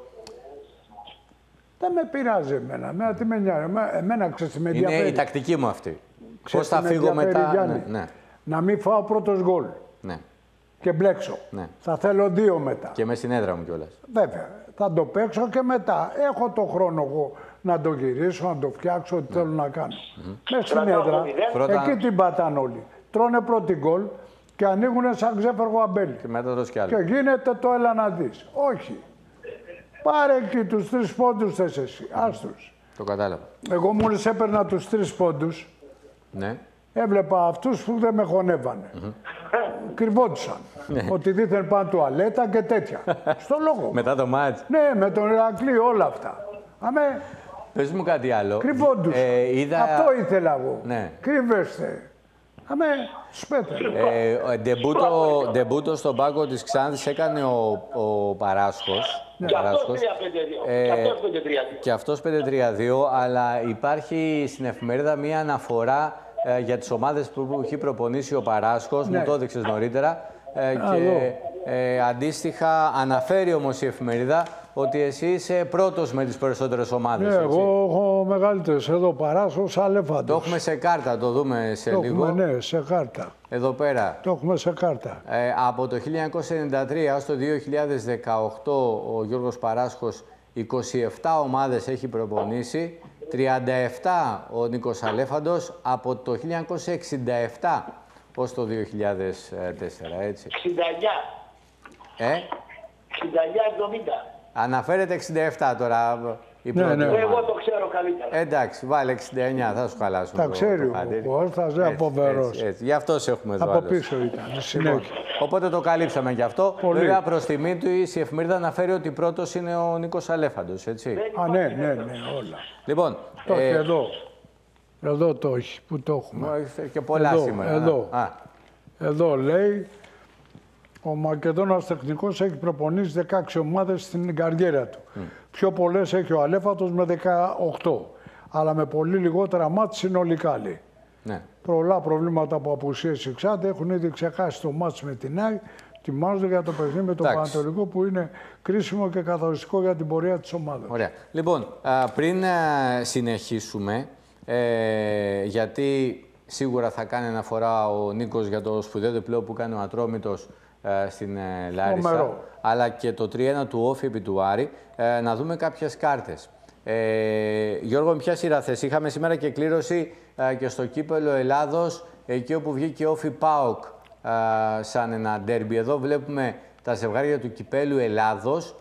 Δεν με πειράζει εμένα. Τι με νοιάζει. Εμένα ξέρεις, με ενδιαφέρει. Είναι η τακτική μου αυτή. Πώς θα φύγω μετά. Ναι. Να μην φάω πρώτος γκολ. Ναι. Και μπλέξω. Ναι. Θα θέλω 2 μετά. Και με στην έδρα μου κιόλας. Βέβαια. Θα το παίξω και μετά. Έχω το χρόνο εγώ να το γυρίσω, να το φτιάξω, ό,τι θέλω να κάνω. Μέσα στην έδρα, εκεί την πατάνε όλοι. Τρώνε πρώτη γκολ και ανοίγουν σαν ξέφεργο αμπέλι. Και μετά τρως κι άλλο. Και γίνεται το έλα να δεις. Όχι. Πάρε εκεί τους 3 πόντους θες εσύ. Άστους. Το κατάλαβα. Εγώ μόλις έπαιρνα τους 3 πόντους, ναι. Έβλεπα αυτούς που δεν με χωνεύανε. Κρυβόντουσαν. Ότι δίθεν πάνε τουαλέτα και τέτοια. Στο λόγο. Μετά το μάτς. Ναι, με τον Ηρακλή όλα αυτά. Αμέ. Πες μου κάτι άλλο. Κρυβόντουσαν. Αυτό ήθελα εγώ. Ναι. Κρύβεστε. Αμέ, σπέτε. Ντεμπούτο στον πάγκο της Ξάνθης έκανε ο Παράσχος. Και αυτός 5-3-2. Και αυτός 5-3-2, αλλά υπάρχει στην εφημερίδα μία αναφορά για τις ομάδες που έχει προπονήσει ο Παράσχος, μου το έδειξες νωρίτερα. Και αντίστοιχα αναφέρει όμως η εφημερίδα ότι εσύ είσαι πρώτος με τις περισσότερες ομάδες. Ναι, εγώ έχω μεγαλύτερες. Εδώ Παράσχος, Αλέφαντος. Το έχουμε σε κάρτα, το δούμε σε λίγο. Έχουμε, ναι, σε κάρτα. Εδώ πέρα. Το έχουμε σε κάρτα. Από το 1993 ως το 2018 ο Γιώργος Παράσχος 27 ομάδες έχει προπονήσει, 37 ο Νίκος Αλέφαντος από το 1967 ως το 2004, έτσι. 69. 69-70. Αναφέρεται 67 τώρα. Ναι. Εγώ το ξέρω καλύτερα. Εντάξει, βάλε 69, θα σου χαλάσουμε. Τα ξέρει ο Κώστας, δεν αποβερός. Γι' αυτό σε έχουμε εδώ. Από πίσω ήταν, συνέχεια. Οπότε το καλύψαμε κι αυτό. Πολύ. Βέβαια, προς τιμή του η εφημερίδα αναφέρει ότι πρώτος είναι ο Νίκος Αλέφαντος, έτσι. Ναι, όλα. Λοιπόν, το έχει εδώ. Εδώ το έχει, που το έχουμε. Και πολλά εδώ, σήμερα. Εδώ λέει, ο Μακεδόνας τεχνικός έχει προπονήσει 16 ομάδες στην καριέρα του. Πιο πολλές έχει ο Αλέφαντος με 18, αλλά με πολύ λιγότερα μάτς συνολικά, λέει. Ναι. Πολλά προβλήματα από απουσίες η Ξάνθη έχουν ήδη ξεχάσει το μάτς με την ΑΕΚ. Ετοιμάζονται για το παιχνίδι με τον Πανατολικό που είναι κρίσιμο και καθοριστικό για την πορεία της ομάδας. Ωραία. Λοιπόν, πριν συνεχίσουμε, γιατί σίγουρα θα κάνει αναφορά ο Νίκος για το σπουδαίο διπλό που κάνει ο Ατρόμητος στην Λάρισα, αλλά και το 3-1 του Όφη επί του Άρη, να δούμε κάποιες κάρτες. Γιώργο, με ποια σειρά θες? Είχαμε σήμερα και κλήρωση και στο κύπελλο Ελλάδος, εκεί όπου βγήκε Όφη ΠΑΟΚ σαν ένα ντέρμπι. Εδώ βλέπουμε τα ζευγάρια του κυπέλλου Ελλάδος,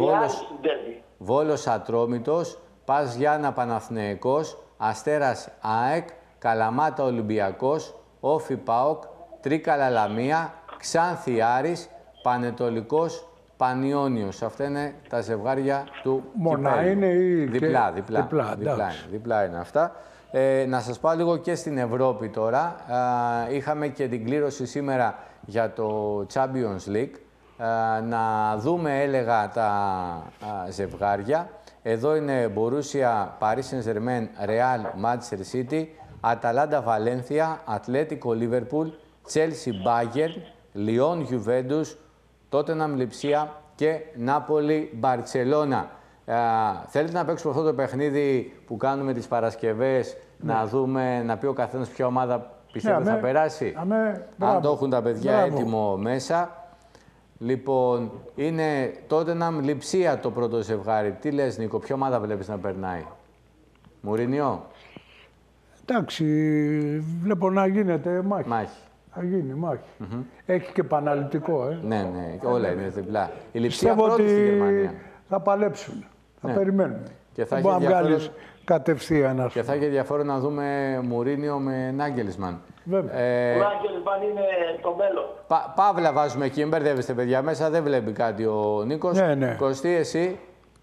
Βόλος Ατρόμητος, Πας Γιάννα Παναθηναϊκός, Αστέρας ΑΕΚ, Καλαμάτα Ολυμπιακός, Όφη ΠΑΟΚ, Τρίκαλα Λαμία, Ξάνθη Άρης, Πανετολικός Πανιόνιος. Αυτά είναι τα ζευγάρια του Μονά είναι ή διπλά είναι αυτά. Να σας πάω λίγο και στην Ευρώπη τώρα. Είχαμε και την κλήρωση σήμερα για το Champions League. Να δούμε, έλεγα, τα ζευγάρια. Εδώ είναι Borussia, Paris Saint-Germain, Real, Manchester City, Αταλάντα Βαλένθια, Ατλέτικο Λίβερπουλ, Chelsea Bayern, Λιόν Γιουβέντους, Τότεναμ Λιψία και Νάπολη Μπαρτσελώνα. Θέλετε να παίξουμε αυτό το παιχνίδι που κάνουμε τις Παρασκευές, να δούμε, να πει ο καθένας ποια ομάδα πιστεύει θα περάσει? Αν το έχουν τα παιδιά έτοιμο μέσα. Λοιπόν, είναι Τότεναμ Λιψία το πρώτο ζευγάρι. Τι λες, Νίκο, ποια ομάδα βλέπεις να περνάει? Μουρίνιο. Εντάξει, βλέπω να γίνεται μάχη. Θα γίνει μάχη. Έχει και παναλυτικό, Ναι, όλα είναι διπλά. Η Λιψία πιστεύω πρώτη ότι στη Γερμανία. Θα παλέψουν. Θα περιμένουν. Και θα Μπορεί έχει να βγάλεις κατευθείαν. και θα έχει ενδιαφέρον να δούμε Μουρίνιο με Νάγκελσμαν. Βέβαια. Ο Νάγκελσμαν είναι το μέλλον. Παύλα βάζουμε εκεί, μην μπερδεύεστε παιδιά μέσα, δεν βλέπει κάτι ο Νίκος. Ναι. Κωστή, εσύ.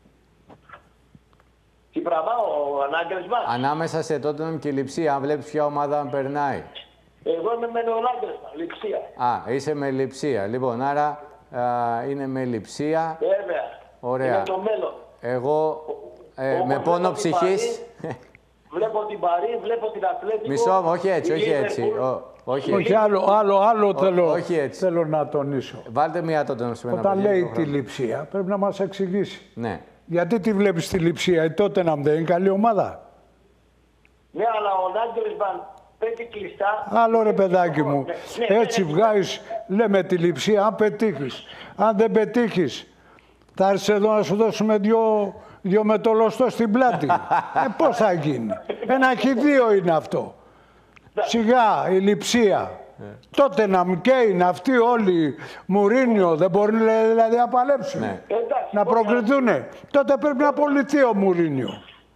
Τι πράγμα, ο Νάγκελσμαν. Ανάμεσα σε Τότεναμ και Λειψία, αν βλέπεις ποια ομάδα περνάει. Εγώ είμαι με τον Νάγκελσμαν, Λειψία. Α, είσαι με Λειψία. Λοιπόν, άρα είναι με Λειψία. Βέβαια. Ωραία. Είναι το μέλλον. Εγώ Όμως με πόνο βλέπω την ψυχής. Βλέπω την Παρί, βλέπω την Ατλέτικο. Μισό, όχι έτσι, τη όχι έτσι. Liverpool. Όχι, άλλο όχι έτσι. θέλω να τονίσω. Βάλτε μία Τότεναμ σε μένα. Όταν παιδιά, λέει το τη χρόνο. Λειψία, πρέπει να μας εξηγήσει. Ναι. Γιατί τη βλέπεις τη Λειψία, η Τότεναμ δεν είναι καλή ομάδα. Ναι, αλλά ο Νάγκελσμαν παίζει κλειστά. Άλλο ρε παιδάκι μου, Ναι, έτσι βγάζεις, λέμε τη Λειψία, αν πετύχεις. Αν δεν πετύχεις, θα έρθεις εδώ να σου δώσουμε δυο μετολωστό στην πλάτη. Πώς θα γίνει. Ένα χ2 είναι αυτό. Σιγά, η Λειψία. Τότε να είναι αυτοί όλοι, Μουρίνιο, δεν μπορούν δηλαδή να παλέψουν. Ναι. Να προκριθούν. Τότε πρέπει να απολυθεί ο Μουρίνιο.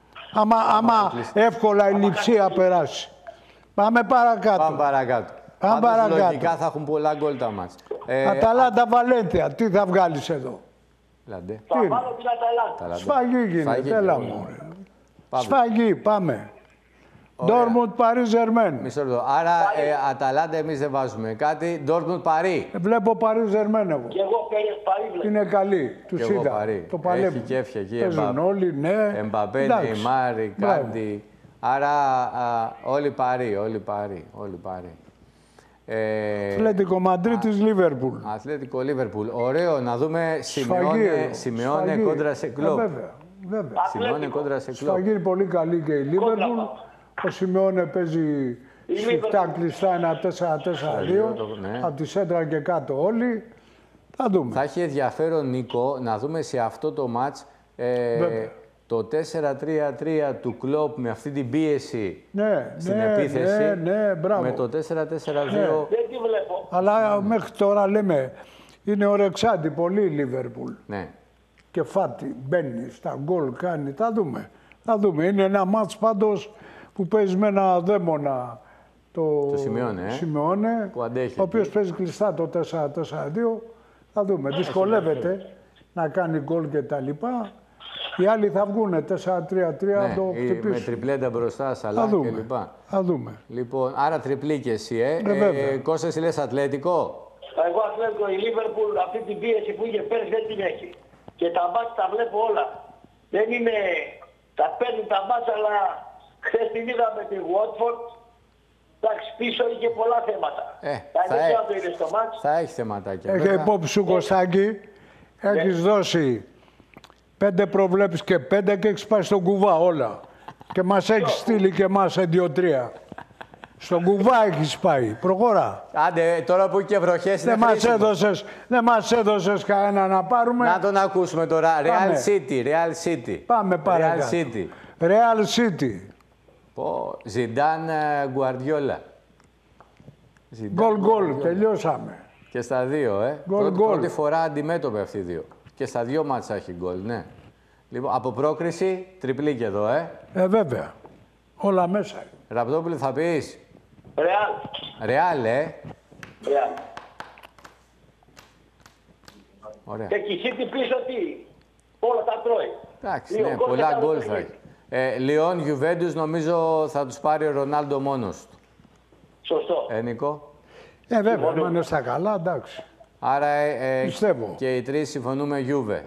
Άμα εύκολα η Λειψία περάσει. Πάμε παρακάτω. Πάμε παρακάτω. Πάμε Πάντως, παρακάτω. λογικά θα έχουν πολλά γκολ τα μάτς. Αταλάντα Βαλένθια, τι θα βγάλεις εδώ. Λαντέ. Θα βάλω την Αταλάντα. Λαντέ. Σφαγή γίνεται, Σφαγή, έλα ωραία. μου. Πάμε. Σφαγή, πάμε. Ωραία. Ντόρμουντ, Παρί, Ζερμέν. Μισό λεπτό. Άρα Αταλάντα εμείς δεν βάζουμε κάτι. Ντόρτμουντ Παρί. Βλέπω Παρί, Ζερμέν εγώ. Και εγώ Παρί βλέπω. Είναι καλή, τους Και εγώ είδα. Παρί. Το παλεύουν. Έχει κέφια εκεί. Παίζουν όλοι, ναι. Εμπαπέ, Εντάξει. Νεϊμάρ, Μπράβο. Κάντι. Άρα όλοι Παρί, όλοι Παρί, όλοι Παρί. Ατλέτικο Μαντρίτης, Λίβερπουλ. Αθλέτικο Λίβερπουλ. Ωραίο να δούμε Σφαγή. Σιμεώνε κόντρα σε Κλόπ. Βέβαια, βέβαια. Σιμεώνε κόντρα σε Κλόπ. Σφαγή είναι πολύ καλή και η Λίβερπουλ. Ο Σιμεώνε παίζει σφιχτά κλειστά ένα 4-4-2. Ναι. Από τη σέντρα και κάτω όλοι. Θα δούμε. Θα έχει ενδιαφέρον, Νίκο, να δούμε σε αυτό το μάτς το 4-3-3 του Κλόπ με αυτή την πίεση στην επίθεση. Ναι, μπράβο. Με το 4-4-2. Δεν τη βλέπω. Αλλά μέχρι τώρα λέμε, είναι ορεξάτη πολύ η Λίβερπουλ. Ναι. Και φάτη, μπαίνει στα γκολ, κάνει. Θα δούμε. Θα δούμε. Είναι ένα μάτς πάντως που παίζει με ένα δαίμονα το Σιμεώνε, που αντέχει. ο οποίος παίζει κλειστά το 4-4-2. Θα δούμε. Δυσκολεύεται να κάνει γκολ και τα λοιπά. Οι άλλοι θα βγουν 4-3-3, το χτυπήσουν. Με τριπλέντα μπροστά, Σαλά Θα δούμε. και λοιπά. Θα δούμε. Λοιπόν, άρα τριπλή και εσύ, βέβαια. Κώστα, εσύ λες Ατλέτικο. Εγώ Ατλέτικο, η Λίβερπουλ αυτή την πίεση που είχε πέρσι δεν την έχει. Και τα μάτς τα βλέπω όλα. Δεν είναι... Τα παίρνει τα μάτς, αλλά χθες την είδαμε τη Watford. Εντάξει, πίσω είχε πολλά θέματα. Δεν ξέρω αν το είδες στο μάτς. Θα έχει θεματάκια. Έχει υπόψη σου, Κωστάκη, έχεις δώσει 5 προβλέψεις και 5 και έχεις πάει στον κουβά όλα. Και μας έχεις στείλει και εμάς 2-3. Στον κουβά έχεις πάει. Προχώρα. Άντε, τώρα που και βροχές είναι Δεν μας έδωσες κανένα να πάρουμε. Να τον ακούσουμε τώρα. Πάμε. Real City. Πάμε παρακάτω. Real City. Real City. Ζιντάν Γκουαρδιόλα. Γκολ. Τελειώσαμε. Και στα δύο, Πρώτη φορά αντιμέτωποι αυτοί οι δύο. Και στα δύο μάτσα έχει γκολ, ναι. Λοιπόν, από πρόκριση, τριπλή και εδώ, Βέβαια. Όλα μέσα. Ραπτόπουλο θα πεις. Ρεάλ. Ρεάλ, Ωραία. Και η City πίσω τι. Όλα τα τρώει. Εντάξει, ναι, πολλά γκολ θα έχει. Λιόν, Γιουβέντους, νομίζω θα τους πάρει ο Ρονάλντο μόνος του. Σωστό. Νίκο. Βέβαια, αν είναι στα καλά, εντάξει. Άρα πιστεύω. Και οι τρεις συμφωνούμε Γιούβε.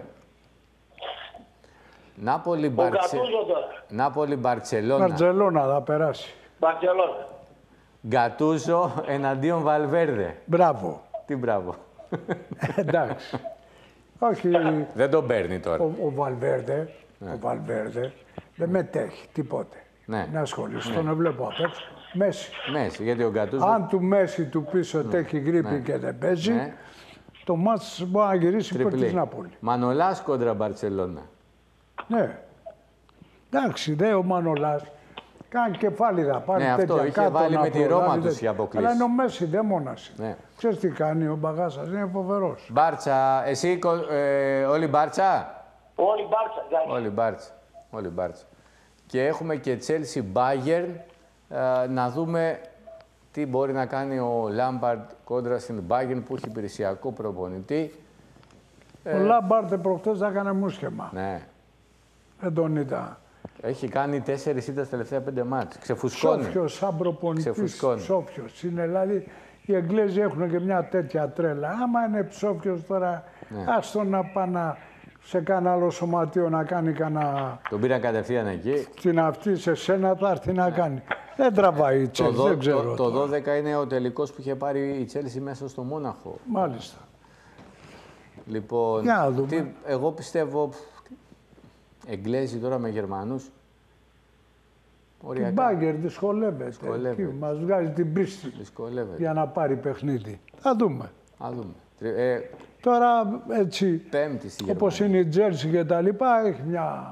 Νάπολη, Μπαρτσελώνα. Μπαρτσελώνα θα περάσει. Μπαρτσελώνα. Γκατούζο εναντίον Βαλβέρδε. Μπράβο. Τι μπράβο. Εντάξει. Όχι. Δεν τον παίρνει τώρα. Ο Βαλβέρδε δεν μετέχει τίποτε. Ναι. Να ασχοληθεί. Τον βλέπω απ' έξω. Μέση. Γιατί ο Γκατούζο... Αν του Μέση του πίσω τέχει γρήπη και δεν παίζει, το μάτς μπορεί να γυρίσει υπέρ της Νάπολη. Μανολάς κόντρα Μπαρτσελώνα. Ναι. Εντάξει, δε ο Μανολάς. Κάνει κεφάλι θα πάρει τέτοια αυτό, είχε κάτω βάλει να με τη Ρώμα τους οι αποκλήσεις. Αλλά είναι ο Μέση, δεν μόνας. Ναι. Ξέρεις τι κάνει ο Μπαγάσας, είναι φοβερός. Μπάρτσα, εσύ όλοι Μπάρτσα. Όλοι Μπάρτσα. Όλοι Μπάρτσα. Όλοι Μπάρτσα. Και έχουμε και Chelsea Bayern, να δούμε τι μπορεί να κάνει ο Λάμπαρντ κόντρα στην Bayern που έχει υπηρεσιακό προπονητή. Ο Λάμπαρντ προχτές έκανε μουσχεμα. Ναι. Δεν τον είδα. Έχει κάνει 4 ήττες στα τελευταία 5 μάτς. Ξεφουσκώνει. Σόφιος, σαν προπονητής, Σόφιος. Είναι δηλαδή, οι Εγγλέζοι έχουν και μια τέτοια τρέλα. Άμα είναι Σόφιος τώρα, άστο να πάνε σε κάνα άλλο σωματείο να κάνει κάνα... Τον πήραν κατευθείαν εκεί. Στην αυτή, σε σένα θα έρθει να κάνει. Δεν τραβάει η Chelsea, δεν ξέρω. Το 12 είναι ο τελικός που είχε πάρει η Chelsea μέσα στο Μόναχο. Μάλιστα. Λοιπόν, εγώ πιστεύω, Εγγλέζοι τώρα με Γερμανούς, την Bayern δυσκολεύεται. Μας βγάζει την πίστη για να πάρει παιχνίδι. Θα δούμε. Τώρα έτσι, όπως είναι η Τζέρσι και τα λοιπά, έχει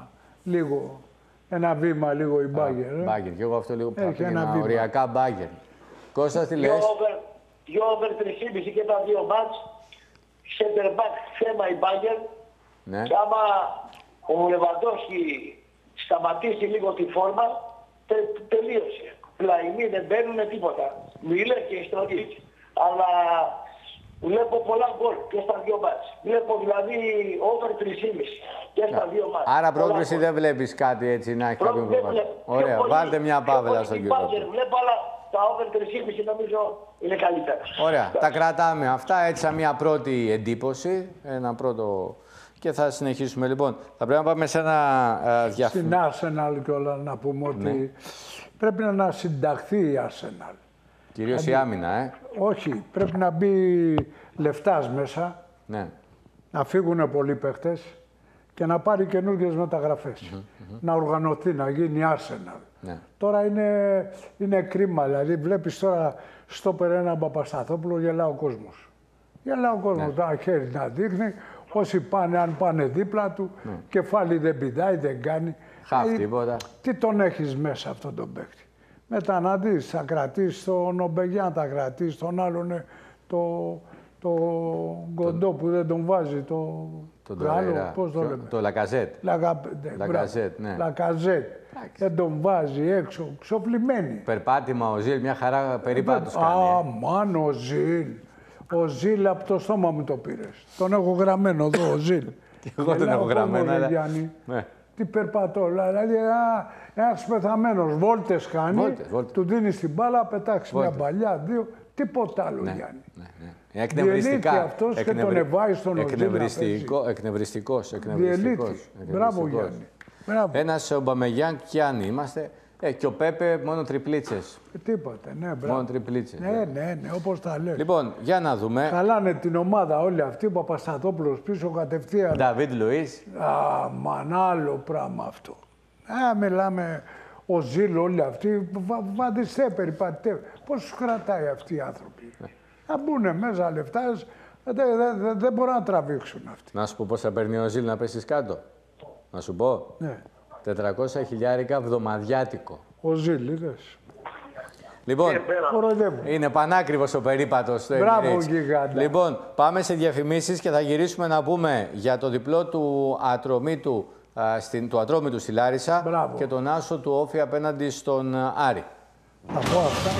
ένα βήμα λίγο η Bayern. Bayern, και εγώ αυτό λίγο πήγαινα οριακά Bayern. Κώστα, τι λες? 2 over 3,5 και τα 2 μάτς. Center back θέμα η Bayern. Ναι. Και άμα ο Λεβαντόφσκι σταματήσει λίγο τη φόρμα, τελείωσε. Πλαϊνοί δεν μπαίνουν τίποτα. Μιλέ και ιστορίες. Αλλά βλέπω πολλά γκολ και στα 2 μάτς. Βλέπω δηλαδή over 3,5 και στα 2 μάτς. Άρα πρόκριση δεν βλέπεις κάτι έτσι να έχει κάποιο πρόβλημα. Ωραία, βάλτε μια παύλα στον κύριο. Βλέπω, αλλά τα over 3,5 νομίζω είναι καλύτερα. Ωραία, τα κρατάμε αυτά έτσι σαν μια πρώτη εντύπωση. Ένα πρώτο... Και θα συνεχίσουμε λοιπόν. Θα πρέπει να πάμε σε ένα Στην Arsenal κιόλας να πούμε ότι πρέπει να συνταχθεί η Arsenal. Κυρίως η άμυνα, Όχι, πρέπει να μπει λεφτάς μέσα, να φύγουν πολλοί παίχτες και να πάρει καινούργιες μεταγραφές. Να οργανωθεί, να γίνει Arsenal. Τώρα είναι κρίμα, δηλαδή βλέπεις τώρα στο Περένα Παπασταθόπουλο γελά ο κόσμος. Γελά ο κόσμος, τα χέρι να δείχνει, όσοι πάνε, αν πάνε δίπλα του, κεφάλι δεν πηδάει, δεν κάνει. Τίποτα. Τι τον έχεις μέσα αυτόν τον παίκτη. Μετά να δεις, θα κρατήσεις τον Ομπεγιάν, θα κρατήσεις τον άλλον, το Γκοντό που δεν τον βάζει, πώς το λέμε. Το Λακαζέτ. Λακαζέτ. Δεν τον βάζει έξω, ξοφλημένοι. Περπάτημα ο Ζιλ, μια χαρά περίπατος κάνει. Αμάν ο Ζιλ. Ο Ζιλ από το στόμα μου το πήρες. Τον έχω γραμμένο εδώ, ο Ζιλ. Εγώ τον έχω γραμμένο. Τι περπατώ, δηλαδή ένας πεθαμένος, βόλτες κάνει, του δίνει την μπάλα, πετάξει μια παλιά, 2, τίποτα άλλο Γιάννη. Εκνευριστικά. Αυτός και τον εβάει στον εκνευριστικός. Μπράβο Γιάννη. Ένας Ομπαμεγιάν κι αν είμαστε. Και ο Πέπε μόνο τριπλίτσες. Τίποτα, μπράβο. Μόνο τριπλίτσες. Ναι, όπως τα λες. Λοιπόν, για να δούμε. Χαλάνε την ομάδα όλοι αυτοί, ο Παπασταθόπουλος πίσω κατευθείαν. Νταβίδ Λουίς. Μαν άλλο πράγμα αυτό. Μιλάμε, ο Ζήλ όλοι αυτοί, βαντιστέ, περιπατητέ. Πώς τους κρατάει αυτοί οι άνθρωποι. Να μπουν μέσα λεφτά, δεν μπορούν να τραβήξουν αυτοί. Να σου πω πώς θα παίρνει ο Ζήλ να πέσεις κάτω. Να σου πω. 400 χιλιάρικα βδομαδιάτικο. Ο Ζήλ, είδες. Λοιπόν, είναι πανάκριβος ο περίπατος. Μπράβο, γιγάντα. Λοιπόν, πάμε σε διαφημίσεις και θα γυρίσουμε να πούμε για το διπλό του Ατρόμητου στη Λάρισα και τον άσο του Όφη απέναντι στον Άρη. Θα πω αυτά.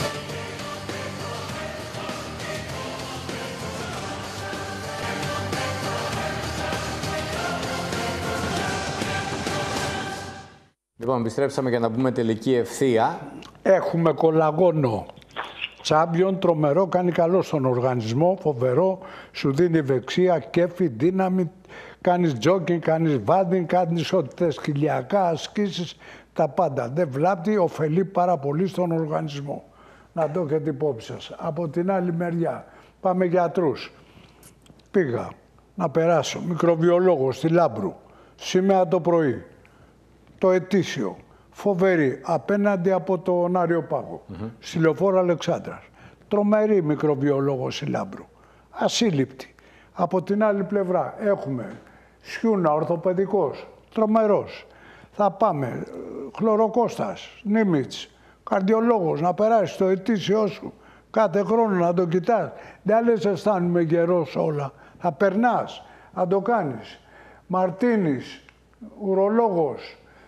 Λοιπόν, επιστρέψαμε για να πούμε τελική ευθεία. Έχουμε κολαγόνο. Τσάμπιον, τρομερό, κάνει καλό στον οργανισμό, φοβερό, σου δίνει ευεξία, κέφι, δύναμη, κάνεις τζόκινγκ, κάνεις βάντινγκ, κάνεις ό,τι θες, χιλιακά, ασκήσεις, τα πάντα. Δεν βλάπτει, ωφελεί πάρα πολύ στον οργανισμό. Να το έχετε υπόψη σας. Από την άλλη μεριά, πάμε γιατρούς. Πήγα να περάσω, μικροβιολόγο στη Λάμπρου, σήμερα το πρωί. Το ετήσιο, φοβερή, απέναντι από τον Άριο-Πάγο, στη Λεωφόρο Αλεξάνδρας. Τρομερή μικροβιολόγος η Λάμπρου, ασύλληπτη. Από την άλλη πλευρά έχουμε Σιούνα, ορθοπαιδικός, τρομερός. Θα πάμε, Χλωροκώστας, Νίμιτς, καρδιολόγος, να περάσει το ετήσιό σου, κάθε χρόνο να το κοιτάς. Δεν λες αισθάνομαι γερός όλα, θα περνάς, να το κάνεις. Μαρτίνης, ουρολόγος,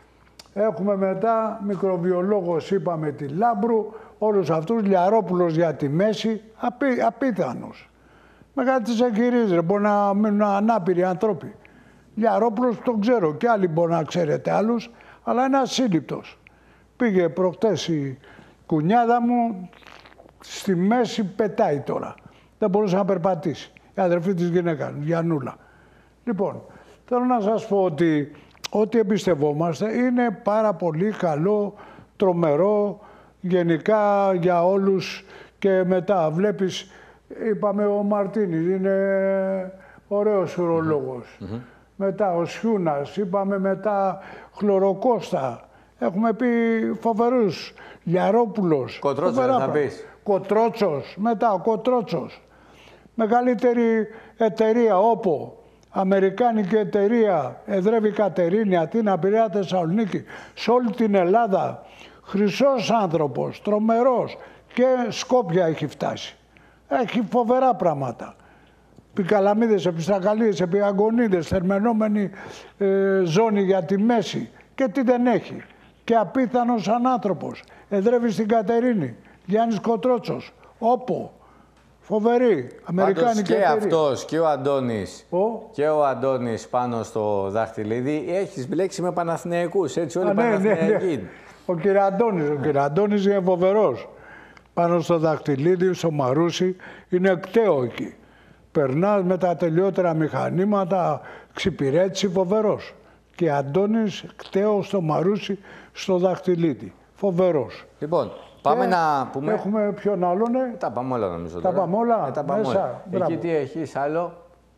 Έχουμε μετά μικροβιολόγος, είπαμε, τη Λάμπρου, όλους αυτούς, Λιαρόπουλος για τη μέση, απίθανος. Μεγάλη τις εγχειρίες, μπορεί να μείνουν ανάπηροι άνθρωποι. Λιαρόπουλος τον ξέρω, και άλλοι μπορεί να ξέρετε άλλους, αλλά είναι ασύλληπτος. Πήγε προχτές η κουνιάδα μου, στη μέση πετάει τώρα. Δεν μπορούσε να περπατήσει. Η αδερφή της γυναίκας, Γιαννούλα. Λοιπόν, θέλω να σας πω ότι ό,τι εμπιστευόμαστε είναι πάρα πολύ καλό, τρομερό, γενικά για όλους. Και μετά βλέπεις, είπαμε, ο Μαρτίνης είναι ωραίος ουρολόγος. Μετά ο Σιούνας, είπαμε, μετά Χλωροκώστα. Έχουμε πει φοβερούς, Λιαρόπουλος. Κοτρότσος θα πεις. Κοτρότσος, μετά ο Κοτρότσος. Μεγαλύτερη εταιρεία, όπο. Αμερικάνικη εταιρεία, εδρεύει Κατερίνη, Αθήνα, Πειραιά, Θεσσαλονίκη, σε όλη την Ελλάδα. Χρυσός άνθρωπος, τρομερός, και Σκόπια έχει φτάσει. Έχει φοβερά πράγματα. Επί Καλαμίδες, επί Στραγγαλίες, επί Αγωνίδες, θερμενόμενη ζώνη για τη μέση. Και τι δεν έχει. Και απίθανος σαν άνθρωπος. Εδρεύει στην Κατερίνη. Γιάννης Κοτρότσος, όπο. Φοβερή, αμερικάνικη και εταιρεία. αυτός και ο Αντώνης και ο Αντώνης πάνω στο δαχτυλίδι έχεις μπλέξει με Παναθηναϊκούς, έτσι όλοι οι Παναθηναϊκοί. Ναι. Ο Κυραντώνης είναι φοβερός. Πάνω στο δαχτυλίδι, στο Μαρούσι, είναι εκταίο εκεί. Περνάς με τα τελειότερα μηχανήματα, εξυπηρέτηση, φοβερός. Και Αντώνης εκταίο στο Μαρούσι, στο δαχτυλίδι. Φοβερός. Λοιπόν, πάμε να πούμε. Έχουμε ποιον άλλον. Τα πάμε όλα νομίζω. Τα πάμε όλα. Τα πάμε μέσα. όλα. Εκεί τι έχεις άλλο.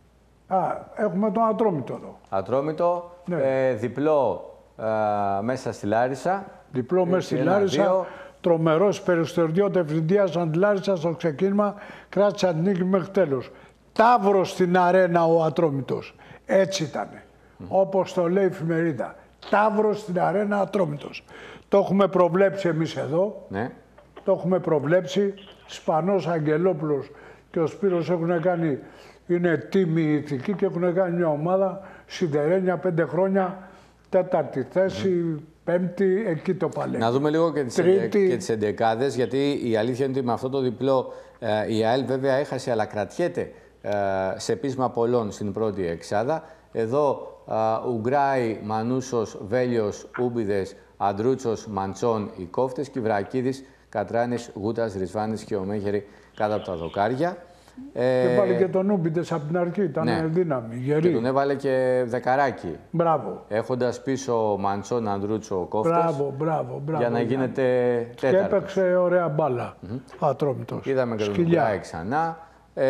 Έχουμε τον Ατρόμητο εδώ. Ατρόμητο, ναι. Διπλό μέσα στη Λάρισα. Διπλό μέσα στη Λάρισα. Τρομερός περιστεριώτε ευθυντίας Αντιλάρισα στο ξεκίνημα. Κράτησε την νίκη μέχρι τέλος. Ταύρος στην αρένα ο Ατρόμητος. Έτσι ήταν. Όπως το λέει η εφημερίδα. Ταύρος στην αρένα Ατρόμητος. Το έχουμε προβλέψει εμείς εδώ. Ναι. Το έχουμε προβλέψει. Σπανός, Αγγελόπουλος και ο Σπύρος έχουν κάνει, είναι τίμοι ηθικοί και έχουν κάνει μια ομάδα σιδερένια 5 χρόνια, 4η θέση, 5η, εκεί το παλεύει. Να δούμε λίγο και τις εντεκάδες, γιατί η αλήθεια είναι ότι με αυτό το διπλό η ΑΕΛ βέβαια έχασε, αλλά κρατιέται σε πείσμα πολλών στην πρώτη εξάδα. Εδώ Ουγγράη, Μανούσος, Βέλιος, Ούμπιδες, Αντρούτσος, Μαντσόν, οι κόφτες, Κιβρακίδης, Κατράνης, Γούτας, Ρισβάνης και ο Μέγερη κάτω από τα δοκάρια. Και βάλε και τον Ούμπιδες από την αρχή, ήταν δύναμη, γερή. Και τον έβαλε και δεκαράκι. Μπράβο. Έχοντας πίσω Μαντσόν, Ανδρούτσο, κόφτες. Μπράβο. Για να γίνεται τέταρτος. Και έπαιξε ωραία μπάλα, Ατρόμητος. Είδαμε και τον Ουγγράη ξανά.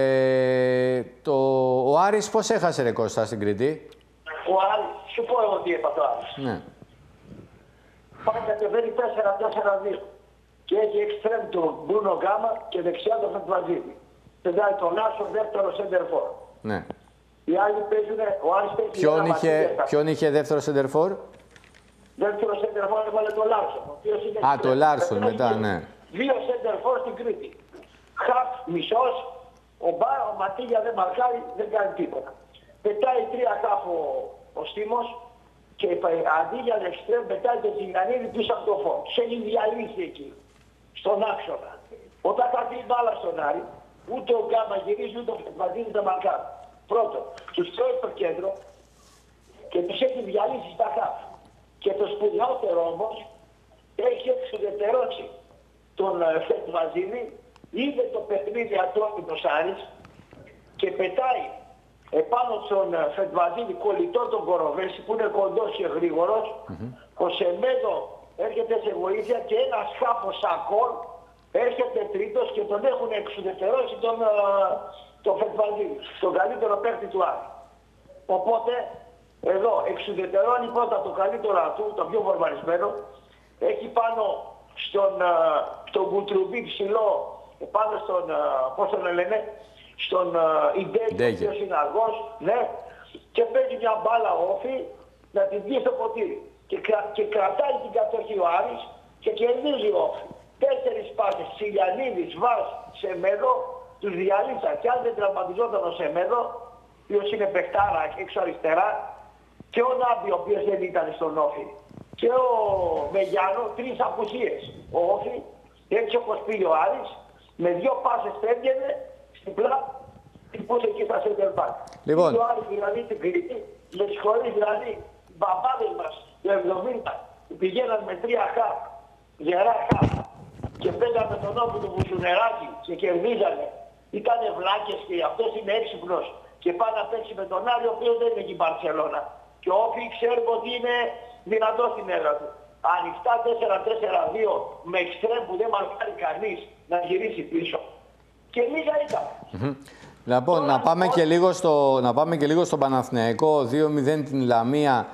Ο Άρης πώς έχασε ρε Κώστα στην Κρήτη. Ο Άρης, σου πω εγώ τι έπαθε ο Άρης. Ναι. Πάει κατεβαίνει 4-4-2 και έχει εξτρέμ του Μπρούνο Γκάμα και δεξιά το Φετβαζίδη. Πεντάει τον Άσο, δεύτερο σέντερφορ. Ναι. Οι άλλοι παίζουν, ο Άρης παίζει... Ποιον είχε δεύτερο σέντερφορ? Δεύτερο σέντερφορ έβαλε τον Λάρσον. Το Λάρσον μετά, ναι. 2 σέντερφορ στην Κρήτη. Χαφ, μισός, ο Ματίγια δεν μαρκάρει, δεν κάνει τίποτα. Πετάει 3 χαφ ο Στίμος και αντί για εξτρέμ πετάει το Τζιγανίδη πίσω από το φόντ. Σε έχει διαλύσει εκεί, στον άξονα. Όταν θα δει μπάλα στον Άρη, ούτε ο Γκάμα γυρίζει, ούτε ο Φετβαζίδης δεν μαρκάρει. Πρώτον, τους τρώει στο κέντρο και τους έχει διαλύσει στα χαφ. Και το σπουδαιότερο όμως, έχει εξουδετερώσει τον Φετβαζίδη, είδε το παιχνίδι Ατρόμητος Άρης και πετάει επάνω στον Φετβαζίδη κολλητό τον Κοροβέση που είναι κοντός και γρήγορος. Ο Σεμέδο έρχεται σε βοήθεια και ένα σκάφος σακόλ έρχεται τρίτος και τον έχουν εξουδετερώσει τον Φετβαζίδη, τον καλύτερο παίκτη του Άρη. Οπότε εδώ εξουδετερώνει πρώτα το καλύτερο του, το πιο φορμαρισμένο, έχει πάνω στον Κουτρουμπί ψηλό, πάνω στον, πώς τον λένε, στον Ιντέκη, ο συναργός, ναι, και παίζει μια μπάλα όφη να την βγει στο ποτήρι. Και κρατάει την κατοχή ο Άρης και κερδίζει όφη. 4 πάσες, Σιλιανίδης, Βάς, Σεμέδο, τους διαλύσα. Και αν δεν τραυματιζόταν ο Σεμέδο, ο οποίος είναι παιχτάρα έξω αριστερά, και ο Νάμπη, ο οποίος δεν ήταν στον όφη. και ο Μεγιάνο, 3 απουσίες. Ο Όφη, έτσι όπως πήγε ο Άρης, με 2 πάσες πέμπγαινε στην πλάτη που είχε εκεί στα Center Back. Λοιπόν. Και ο Άρης δηλαδή την Κρήτη, με συγχωρείς δηλαδή, οι μπαμπάδες μας το 70 πηγαίναν με 3 χαπ, γερά χαπ και παίζανε τον Όφη του Βουσουνεράκη και κερδίζανε. Ήτανε βλάκες και αυτός είναι έξυπνος και πάει να παίξει με τον Άρη, ο οποίος δεν είναι εκεί η Μπαρσελόνα. Και ο Όφη ξέρουμε ότι είναι δυνατό στην έδρα του. Ανοιχτά 4-4-2 με εξτρέμ που δεν μαρκάρει κανείς να γυρίσει πίσω. Και λίγα ήταν. Λοιπόν, να πάμε και λίγο στο Παναθηναϊκό. 2-0 την Λαμία.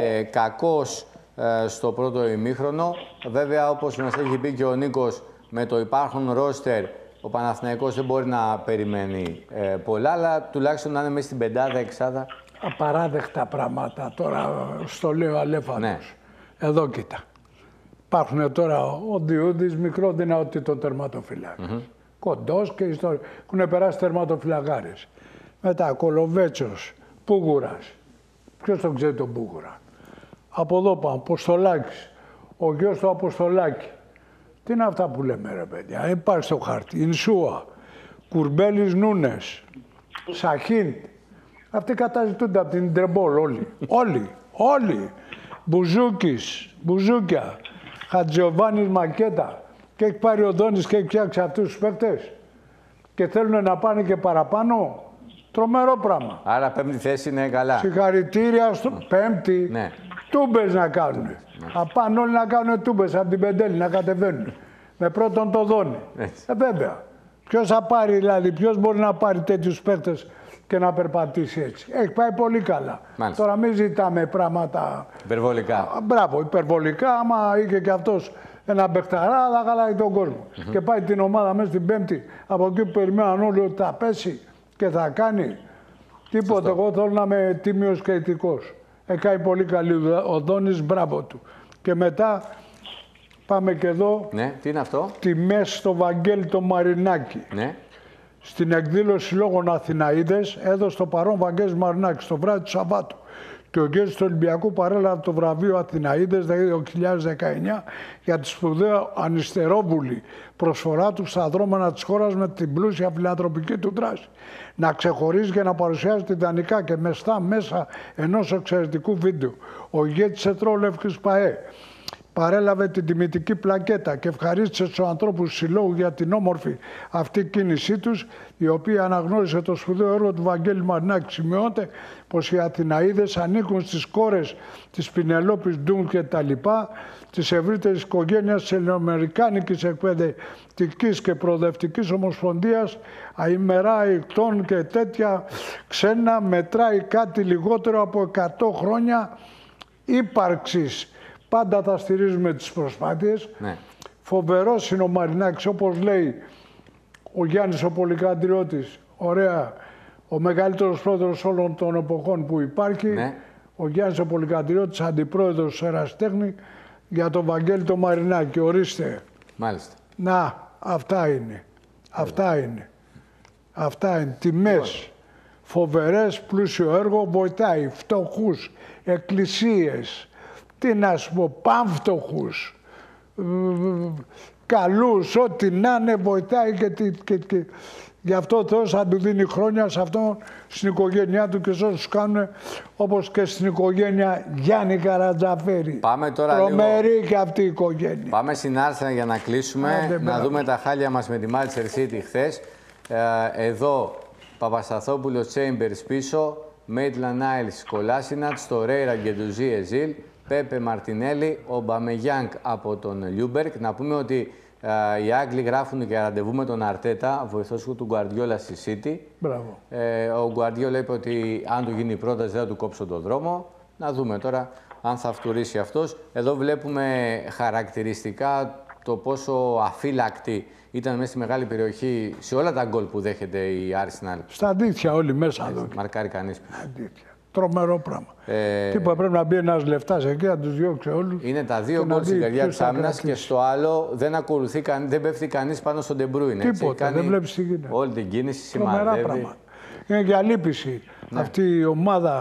Κακός στο πρώτο ημίχρονο. Βέβαια, όπως μας έχει πει και ο Νίκος, με το υπάρχον ρόστερ, ο Παναθηναϊκός δεν μπορεί να περιμένει πολλά, αλλά τουλάχιστον να είναι μέσα στην πεντάδα, εξάδα. Απαράδεκτα πράγματα τώρα, στο λέω αλέφαντος. Ναι. Εδώ κοίτα. Υπάρχουν τώρα ο Διούδης, μικρό δυνατό τερματοφυλάκης. Κοντός και ιστορία. Έχουν περάσει τερματοφυλακάρες. Μετά Κολοβέτσος, Πούγουρας. Ποιος τον ξέρει τον Πούγουρα. Από εδώ πάμε, Αποστολάκης. Ο γιος του Αποστολάκη. Τι είναι αυτά που λέμε ρε παιδιά. Υπάρχει στο χάρτη. Ινσούα. Κουρμπέλης Νούνες. Σαχίν. Αυτοί καταζητούνται από την Τρεμπόλ όλοι. Όλοι. Μπουζούκης. Μπουζούκια. Χατζιωβάνης Μακέτα. Και έχει πάρει ο Δόνης και έχει φτιάξει αυτούς τους παίκτες. Και θέλουν να πάνε και παραπάνω. Τρομερό πράγμα. Άρα πέμπτη θέση είναι καλά. Συγχαρητήρια στο πέμπτη. Ναι. Τούμπες να κάνουν. Απάνω όλοι να κάνουν τούμπες από την Πεντέλη να κατεβαίνουν. Με πρώτον το Δόνη. Βέβαια. Ποιος θα πάρει δηλαδή, ποιος μπορεί να πάρει τέτοιους παίκτες και να περπατήσει έτσι. Έχει πάει πολύ καλά. Μάλιστα. Τώρα μην ζητάμε πράγματα... Υπερβολικά. Μπράβο, υπερβολικά. Άμα είχε και αυτός ένα μπεχταρά, θα χαλάει τον κόσμο. Και πάει την ομάδα μέσα στην Πέμπτη, από εκεί που περιμέναν όλοι ότι θα πέσει και θα κάνει. Τίποτε. Εγώ θέλω να είμαι τίμιος και ηθικός. Έκανε πολύ καλή δουλειά. Ο Δόνης, μπράβο του. Και μετά πάμε και εδώ. Ναι, τι είναι αυτό. Τιμές στο Βαγγέλη το Μαρινάκη. Ναι. Στην εκδήλωση λόγων Αθηναίδες έδωσε το παρόν Βαγγέλης Μαρινάκη το βράδυ του Σαββάτου. Και ο ηγέτης του Ολυμπιακού παρέλαβε το βραβείο Αθηναίδες 2019 για τη σπουδαία ανυστερόβουλη προσφορά του στα δρόμενα της χώρας με την πλούσια φιλανθρωπική του δράση. Να ξεχωρίζει και να παρουσιάζει ιδανικά και μεστά μέσα ενός εξαιρετικού βίντεο. Ο ηγέτης Ερυθρόλευκης ΠΑΕ παρέλαβε την τιμητική πλακέτα και ευχαρίστησε στους ανθρώπους συλλόγου για την όμορφη αυτή κίνησή τους, η οποία αναγνώρισε το σπουδαίο έργο του Βαγγέλη Μαρινάκη. Σημειώνεται πως οι Αθηναίδες ανήκουν στις κόρες της Πινελόπης Ντούν και τα λοιπά, της ευρύτερης οικογένειας της Ελληνοαμερικάνικης Εκπαιδευτικής και Προοδευτικής Ομοσπονδίας, αημερά ικτών και τέτοια ξένα, μετράει κάτι λιγότερο από 100 χρόνια ύπαρξης. Πάντα θα στηρίζουμε τις προσπάθειες. Ναι. Φοβερός είναι ο Μαρινάκης, όπως λέει ο Γιάννης ο Πολυκαντριώτης. Ωραία, ο μεγαλύτερος πρόεδρος όλων των εποχών που υπάρχει. Ναι. Ο Γιάννης ο Πολυκαντριώτης, αντιπρόεδρος του Εραστέχνη, για τον Βαγγέλη το Μαρινάκη. Ορίστε. Μάλιστα. Να, αυτά είναι. Αυτά είναι. Αυτά είναι. Τιμές. Φοβερές, πλούσιο έργο, βοηθάει φτωχούς, εκκλησίες. Τι να σου πω, πάμφτωχους, καλούς, ό,τι να είναι, βοηθάει και γι' αυτό ο Θεός θα του δίνει χρόνια σε αυτόν, στην οικογένειά του και σε όσους κάνουν, όπως και στην οικογένεια Γιάννη Καρατζαφέρη. Πάμε τώρα τρομερή λίγο... και αυτή η οικογένεια. Πάμε στην Arsenal για να κλείσουμε, να δούμε τα χάλια μας με τη Manchester City χθες. Εδώ Παπασταθόπουλος, Chambers πίσω, Maitland Niles, Κολάσινατς, Τορέιρα, Γκεντουζί, Εζίλ, Πέπε Μαρτινέλη, ο Μπαμεγιάνκ από τον Λιούμπερκ. Να πούμε ότι οι Άγγλοι γράφουν και ραντεβού με τον Αρτέτα, βοηθός του Γκουαρδιόλα στη City. Μπράβο. Ο Γκουαρδιόλα είπε ότι αν του γίνει η πρόταση δεν θα του κόψω τον δρόμο. Να δούμε τώρα αν θα φτουρήσει αυτός. Εδώ βλέπουμε χαρακτηριστικά το πόσο αφύλακτη ήταν μέσα στη μεγάλη περιοχή σε όλα τα γκολ που δέχεται η Arsenal. Στα αντίθια όλοι μέσα εδώ. Μαρκάρει κανείς. Τρομερό πράγμα. Τίποτα, πρέπει να μπει ένας λεφτάς εκεί, να τους διώξει όλους. Είναι τα δύο γκολ στην καρδιά της άμυνας και στο άλλο δεν πέφτει κανείς πάνω στον Ντεμπρούιν. Τίποτα, δεν βλέπεις τι γίνεται. Όλη την κίνηση σημαδεύει. Είναι και αλήπηση αυτή η ομάδα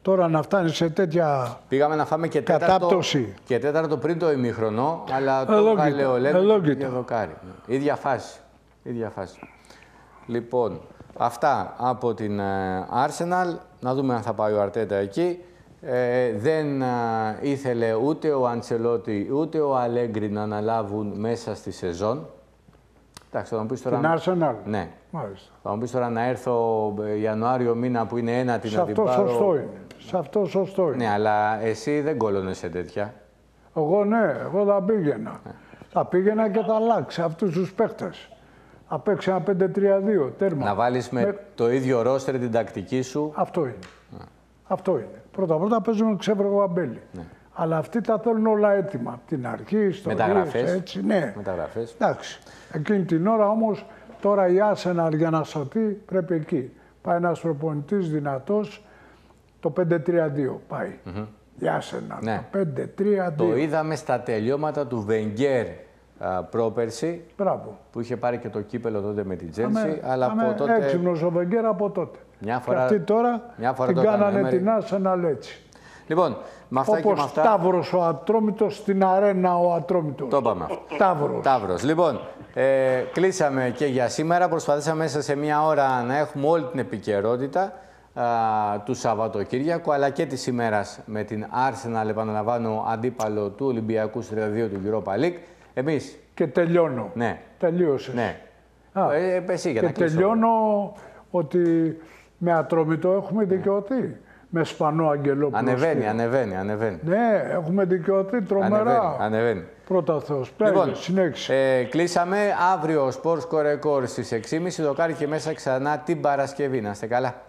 Τώρα να φτάνει σε τέτοια Πήγαμε να φάμε και κατάπτωση. τέταρτο πριν το ημίχρονο, αλλά το έβγαλε ο Λένε και δοκάρι. Ίδια φάση. Λοιπόν, αυτά από την Arsenal. Να δούμε αν θα πάει ο Αρτέτα εκεί. Δεν ήθελε ούτε ο Αντσελότη ούτε ο Αλέγκρι να αναλάβουν μέσα στη σεζόν. Εντάξει, θα μου πεις τώρα... Την Arsenal. Ναι. Μάλιστα. Θα μου πεις τώρα να έρθω Ιανουάριο μήνα που είναι ένατη να την πάρω. Σε αυτό σωστό είναι. Ναι, αλλά εσύ δεν κόλλωνες σε τέτοια. Εγώ θα πήγαινα. Θα πήγαινα και θα αλλάξει αυτούς τους παίχτες. Θα παίξει ένα 5-3-2, τέρμα. Να βάλεις με το ίδιο ρόστερ την τακτική σου. Αυτό είναι. Αυτό είναι. Πρώτα παίζουμε ξέφραγο Βαμπέλη. Ναι. Αλλά αυτοί τα θέλουν όλα έτοιμα. Από την αρχή, ιστορίες, έτσι. Ναι. Μεταγραφές. Εντάξει. Εκείνη την ώρα όμως, τώρα η Arsenal για να σωθεί πρέπει εκεί. Πάει ένας προπονητής δυνατός, το 5-3-2 πάει. Η Arsenal, ναι. Το 5-3-2. Το είδαμε στα τελειώματα του Wenger πρόπερση, που είχε πάρει και το κύπελο τότε με την Chelsea. Αλλά από τότε... Έξυπνος ο Wenger από τότε. Μια φορά, και αυτοί τώρα την κάνανε την Arsenal έτσι. Λοιπόν, με αυτά όπως και με αυτά... Ταύρος ο Ατρόμητος στην αρένα ο Ατρόμητος. Το είπαμε αυτό. Ταύρος. Λοιπόν, κλείσαμε και για σήμερα. Προσπαθήσαμε μέσα σε μια ώρα να έχουμε όλη την επικαιρότητα του Σαββατοκύριακου, αλλά και της ημέρας με την Arsenal, επαναλαμβάνω, αντίπαλο του Ολυμπιακού 32 του Europa League. Εμείς... Και τελειώνω. Ναι. Τελείωσες. Ναι. Εσύ για και να κλείσω. Τελειώνω ότι με Ατρόμητο έχουμε δικαιωθεί. Με Σπανό Αγγελόπουλο. Ανεβαίνει. Ναι, έχουμε δικαιωθεί τρομερά. Ανεβαίνει. Πρώτα Θεός. Λοιπόν, συνέχισε. Κλείσαμε. Αύριο Sports Core Record στις 6.30. Δοκάρι και μέσα ξανά την Παρασκευή. Να είστε καλά.